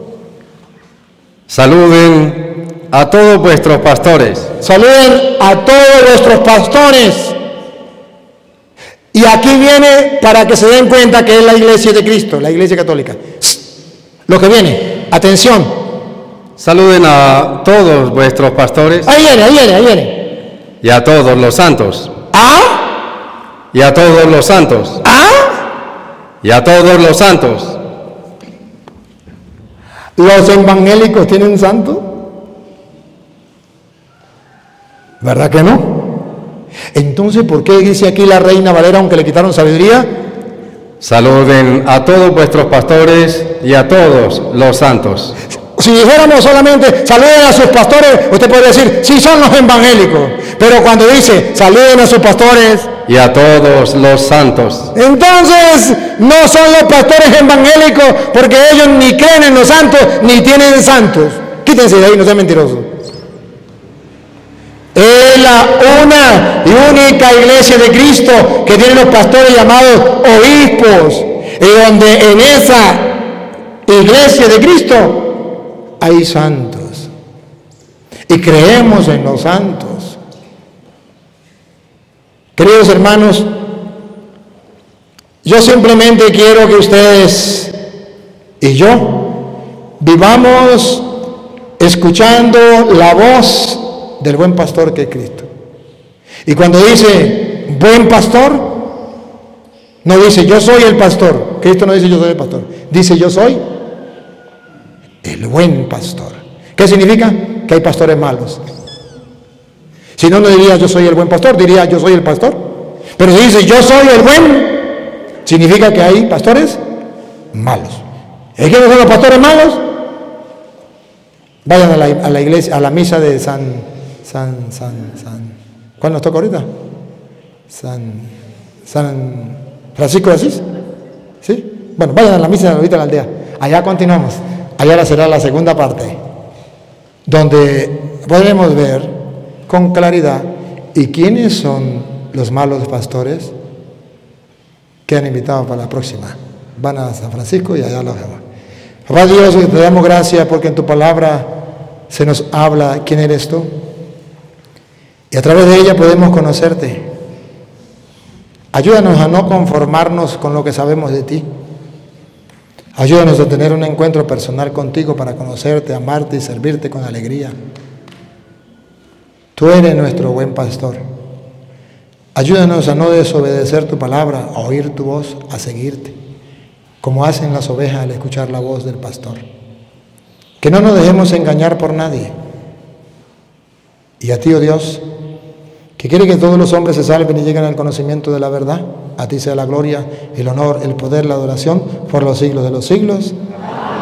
Saluden a todos vuestros pastores. Saluden a todos vuestros pastores. Y aquí viene para que se den cuenta que es la iglesia de Cristo, la iglesia católica. Lo que viene, atención. Saluden a todos vuestros pastores. Ahí viene, ahí viene, ahí viene. Y a todos los santos. ¿Ah? Y a todos los santos. ¿Ah? Y a todos los santos. ¿Los evangélicos tienen santos? ¿Verdad que no? Entonces, ¿por qué dice aquí la Reina Valera, aunque le quitaron sabiduría? Saluden a todos vuestros pastores y a todos los santos. Si dijéramos solamente saluden a sus pastores, usted podría decir, sí son los evangélicos. Pero cuando dice saluden a sus pastores y a todos los santos, entonces no son los pastores evangélicos, porque ellos ni creen en los santos ni tienen santos. Quítense de ahí, no sean mentirosos. Es la una y única iglesia de Cristo que tiene los pastores llamados obispos, y donde en esa iglesia de Cristo hay santos y creemos en los santos. Queridos hermanos, yo simplemente quiero que ustedes y yo vivamos escuchando la voz del buen pastor que es Cristo. Y cuando dice buen pastor, no dice yo soy el pastor. Cristo no dice yo soy el pastor, dice yo soy el buen pastor. ¿Qué significa? Que hay pastores malos. Si no, no diría yo soy el buen pastor, diría yo soy el pastor. Pero si dice yo soy el buen, significa que hay pastores malos. ¿Es que no son los pastores malos? Vayan a la, a la iglesia, a la misa de San, San, San, San, ¿cuál nos toca ahorita? San, San Francisco de Asís. ¿Sí? Bueno, vayan a la misa de ahorita en la aldea. Allá continuamos. Allá será la segunda parte, donde podremos ver con claridad y quiénes son los malos pastores que han invitado para la próxima. Van a San Francisco y allá los vemos. Papá Dios, te damos gracias porque en tu palabra se nos habla quién eres tú y a través de ella podemos conocerte. Ayúdanos a no conformarnos con lo que sabemos de ti. Ayúdanos a tener un encuentro personal contigo para conocerte, amarte y servirte con alegría. Tú eres nuestro buen pastor. Ayúdanos a no desobedecer tu palabra, a oír tu voz, a seguirte, como hacen las ovejas al escuchar la voz del pastor. Que no nos dejemos engañar por nadie. Y a ti, oh Dios, que quiere que todos los hombres se salven y lleguen al conocimiento de la verdad, a ti sea la gloria, el honor, el poder, la adoración, por los siglos de los siglos.